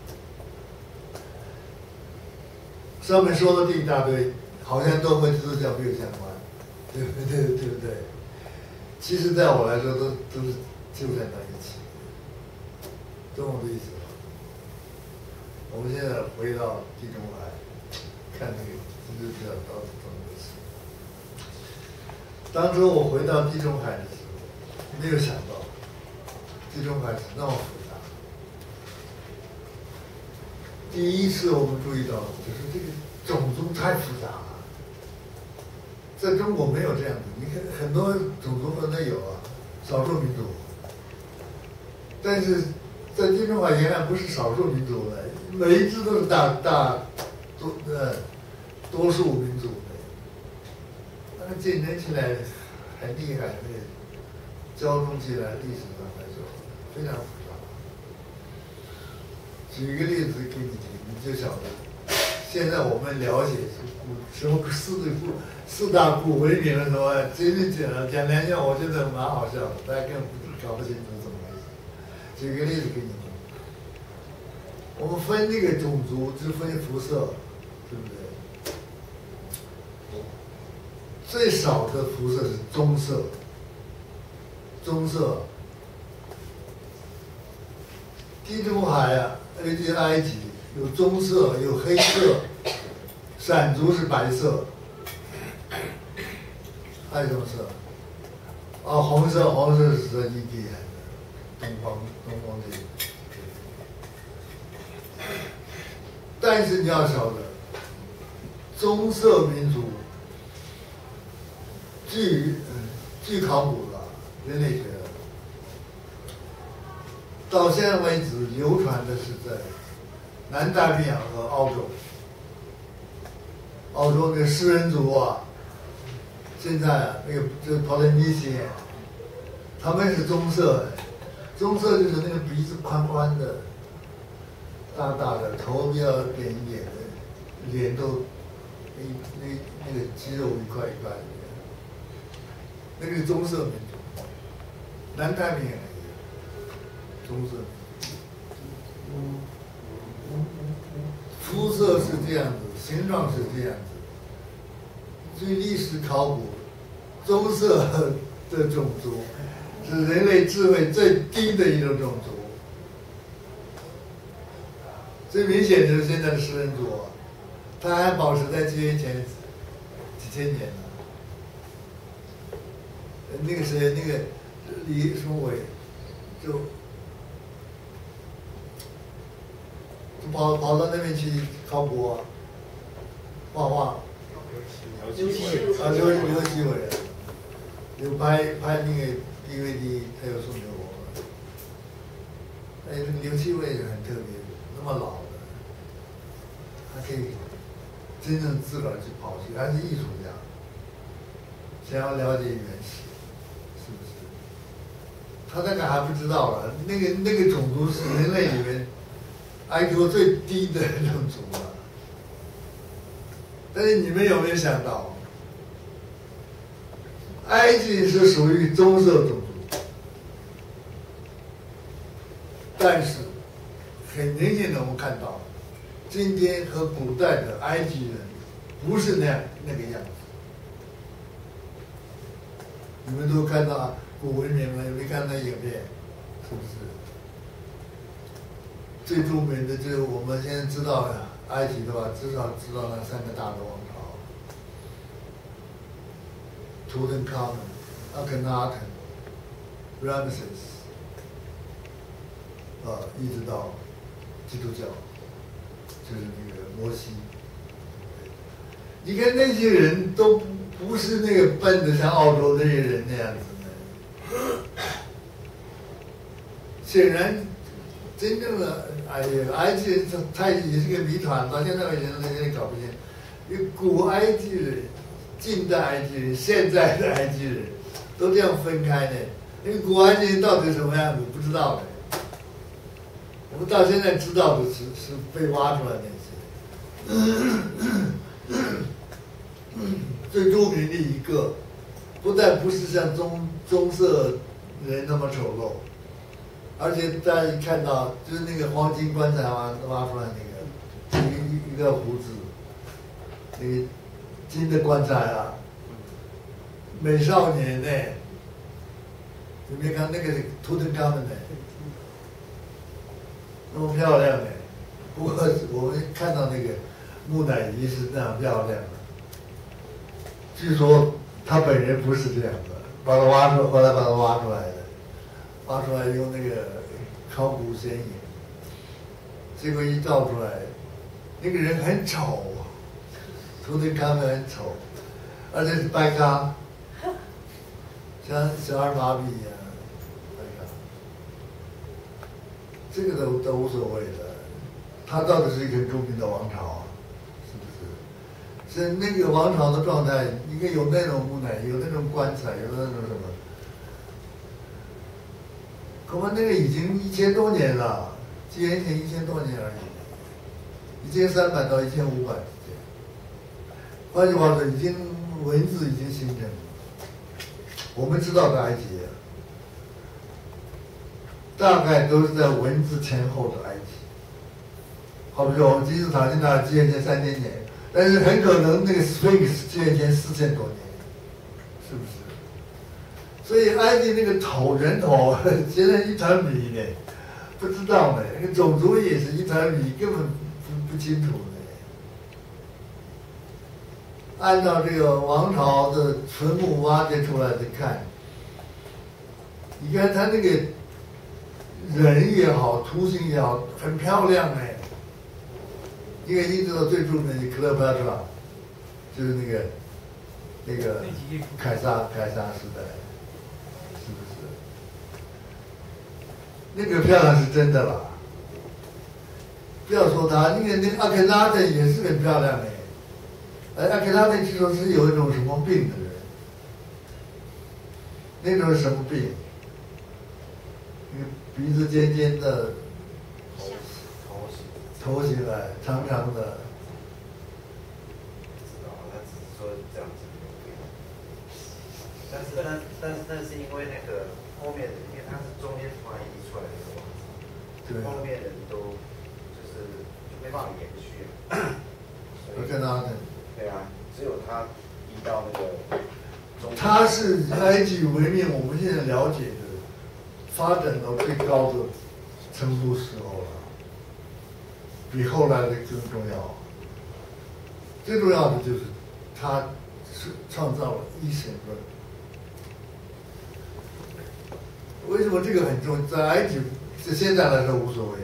上面说的这一大堆，好像都和基督教没有相关，对不对？其实，在我来说，都是纠缠到一起，懂我的意思吗？我们现在回到地中海，看那个基督教到底怎么回事。当初我回到地中海的时候，没有想到地中海是那么复杂。第一次我们注意到，就是这个种族太复杂了。在中国没有这样的，你看很多种族可能有啊，少数民族，但是在地中海沿岸不是少数民族的，每一支都是多数民族的，那个竞争起来很厉害，那个交通起来历史上来说非常复杂。举一个例子给你听，你就晓得，现在我们了解什么四大古文明的时候，真是讲两讲，我觉得蛮好笑的，大家根本搞不清楚怎么回事。举个例子给你听，我们分那个种族就分肤色，对不对？最少的肤色是棕色，地中海啊，尤其埃及有棕色，有黑色，闪族是白色。还有什么色？红色是色印第安的，东方这个。但是你要晓得，棕色民族，据考古的人类学，到现在为止流传的是在南太平洋和澳洲。澳洲那个食人族啊。现在那个就是跑到尼西亚，他们是棕色的，棕色就是那个鼻子宽宽的，大大的，头比较扁一点的，脸都那个肌肉一块一块的，那个是棕色民族，南太平洋也有棕色民族，肤色是这样子，形状是这样子。据历史考古，棕色的种族是人类智慧最低的一种种族。最明显就是现在的食人族，它还保持在纪元前几千年呢。那个谁，那个李什么伟，就跑到那边去考古画画。刘奇伟，有拍那个 DVD， 他又送给我。那个刘奇伟很特别，那么老的，他可以真正自个儿去跑去，还是艺术家，想要了解原始，是不是？他那个还不知道了，那个种族是人类里面 IQ 最低的种族了。但是你们有没有想到，埃及是属于棕色种族，但是很明显的我们看到，今天和古代的埃及人不是那个样子。你们都看到古文明了，有没有看到影片？是不是？最著名的就是我们现在知道的。埃及的话，至少知道那3个大的王朝：图坦卡门、阿肯拿腾、Ramses，一直到基督教，就是那个摩西。你看那些人都不是那个笨的，像澳洲那些人那样子的。显然，真正的埃及人他也是个谜团，到现在为止人搞不清。因为古埃及人、近代埃及人、现在的埃及人都这样分开呢， 那个古埃及到底什么样子不知道的。我们到现在知道的是被挖出来那些。最著名的一个，不但不是像棕色人那么丑陋，而且大家一看到就是那个黄金棺材挖出来那个一个胡子，那个金的棺材啊，美少年呢，有没有看那个图腾卡门呢？那么漂亮呢。不过我们看到那个木乃伊是那样漂亮的。据说他本人不是这样的，后来把他挖出来的，挖出来用那个考古显影，结果一照出来，那个人很丑，图腾卡门很丑，而且是白咖，像小儿麻痹一样，白咖，这个都无所谓的，他到底是一个著名的王朝。是那个王朝的状态，应该有那种木乃伊，有那种棺材，有那种什么。恐怕那个已经1000多年了，纪元前1000多年而已，1300到1500之间。换句话说，文字已经形成了。我们知道的埃及，大概都是在文字前后的埃及。好比说，我们金字塔现在纪元前3000年。但是很可能那个 Sphinx 纪元前4000多年，是不是？所以埃及那个人头现在一团谜呢，不知道呢。那个种族也是一团谜，根本不清楚呢。按照这个王朝的坟墓挖掘出来的看，你看他那个人也好，图形也好，很漂亮哎。因为你知道最著名的克勒帕特拉，就是那个凯撒时代，是不是？那个漂亮是真的啦。不要说他，那个阿肯拉顿也是很漂亮的。阿肯拉顿据说是有一种什么病的人，那种是什么病？那个鼻子尖尖的。头型来，长长的。 知道，他只是说这样子。但是那是因为那个后面的，因为他是中间突然移出来的一个王朝，对，后面人都就没办法延续。 我看到的。 对啊，只有他移到那个。 他是埃及文明我们现在了解的发展到最高的程度时候了。比后来的更重要。最重要的就是，他是创造了一神论。为什么这个很重要？在埃及，在现在来说无所谓，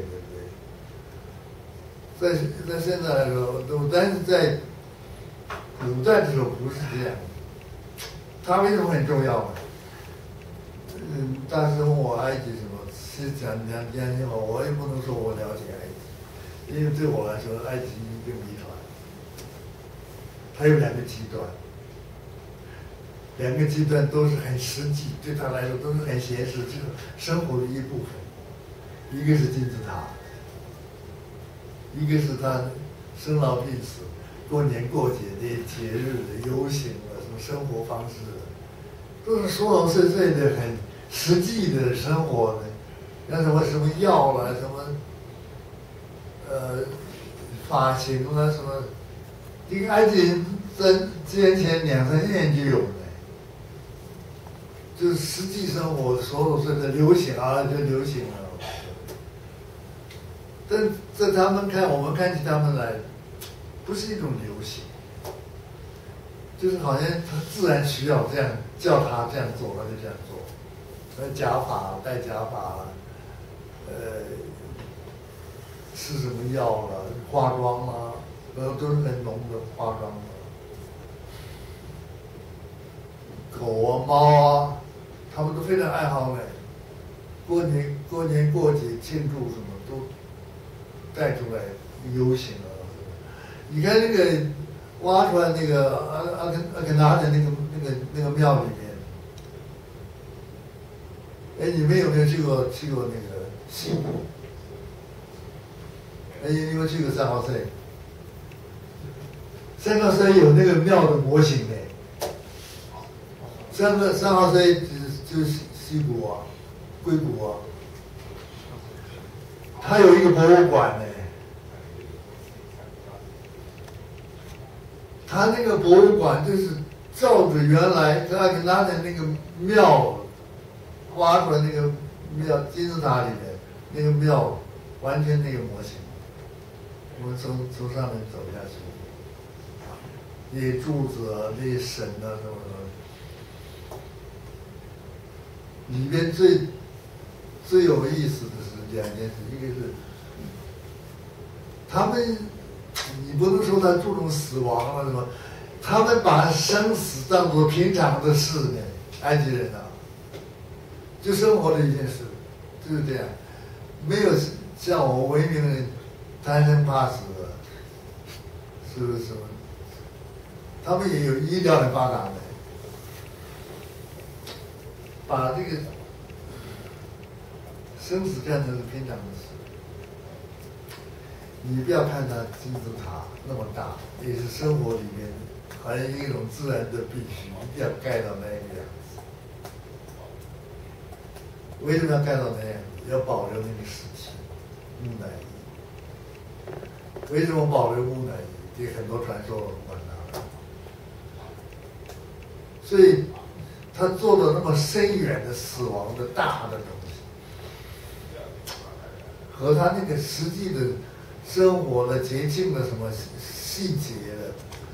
对不对？在现在来说，但是在古代的时候不是这样。他为什么很重要呢？大师问我埃及什么，是讲两句话，我也不能说我了解埃及。因为对我来说，埃及一个谜团，它有2个极端，2个极端都是很实际，对他来说都是很现实，就是生活的一部分。一个是金字塔，一个是他生老病死、过年过节的节日的游行啊，什么生活方式，都是琐琐碎碎的、很实际的生活的，像什么药啦，什么。发型啊什么，一个埃及人在纪元前2、3千年就有了，就是实际生活琐琐碎碎流行啊，就流行了。但在他们看，我们看起他们来，不是一种流行，就是好像他自然需要这样，叫他这样做，他就这样做。假发戴假发，吃什么药了，化妆啊，都是很浓的化妆的。狗啊、猫啊，他们都非常爱好嘞。过年过节庆祝什么都带出来游行啊。你看那个挖出来那个阿肯拿的那个庙里面， 哎，你们有没有去过那个西部？哎，你们去过三号山？三号山有那个庙的模型呢。三号山就是西部啊，硅谷啊，它有一个博物馆呢。它那个博物馆就是照着原来他拿的那个庙挖出来那个庙金字塔里面那个庙，完全那个模型。我们从上面走下去，那些柱子啊，那些神啊什么的，里边最有意思的是两件事，一个是他们，你不能说他注重死亡了什么，他们把生死当作平常的事呢，埃及人啊，就生活的一件事，就是这样，没有像我文明人贪生怕死的，是不是？他们也有医疗的发达的，把这个生死看成是平常的事。你不要看它金字塔那么大，也是生活里面好像一种自然的必须，一定要盖到那个样子。为什么要盖到那样子？要保留那个尸体，木乃伊。为什么保留木乃伊？这很多传说文啊。所以，他做了那么深远的死亡的大的东西，和他那个实际的生活的节庆的什么细节的，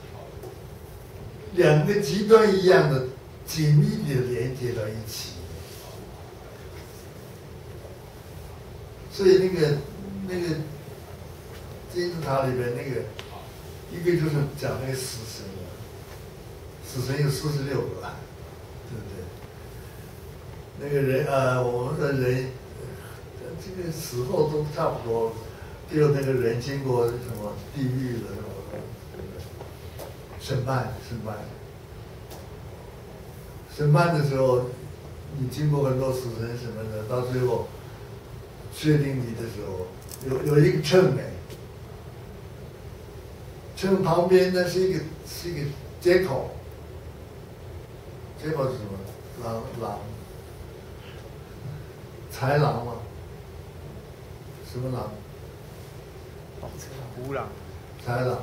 两个极端一样的紧密的连接到一起。所以那个金字塔里边那个，一个就是讲那个死神啊，死神有46个，对不对？那个人我们的人，这个死后都差不多，只有那个人经过什么地狱的什么，审判的时候，你经过很多死神什么的，到最后确定你的时候，有一个秤哎，秤旁边呢是一个接口，接口是什么？狼，豺狼吗？什么狼？ 胡狼。 豺狼。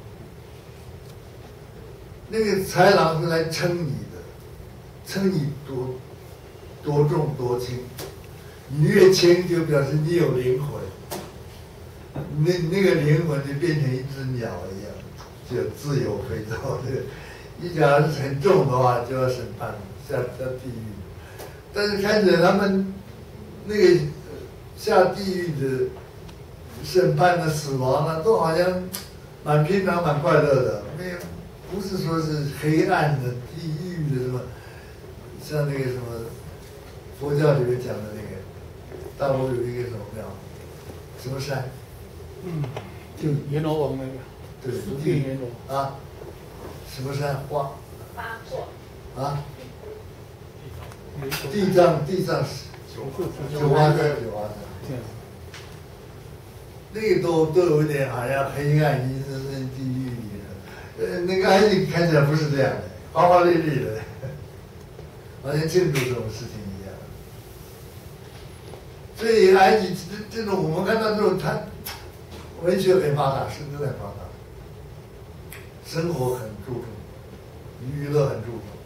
那个豺狼是来称你的，称你多重多轻，你越轻就表示你有灵魂，那个灵魂就变成一只鸟一样，就自由飞走。你假如是很重的话，就要审判下地狱。但是看着他们那个下地狱的审判的死亡呢，都好像蛮平常、蛮快乐的，没有，不是说是黑暗的地狱的什么，像那个什么佛教里面讲的那个，大陆有一个什么庙，什么山？ 就阎罗王那个。 对， 十殿阎罗啊，什么山？花。 八卦。 啊。地藏九华山。那个都有一点好像黑暗阴森森地狱里的，那个埃及看起来不是这样的，花花绿绿的，好像庆祝这种事情一样。所以埃及这种我们看到这种，它文学很发达，诗歌很发达，生活很注重，娱乐很注重。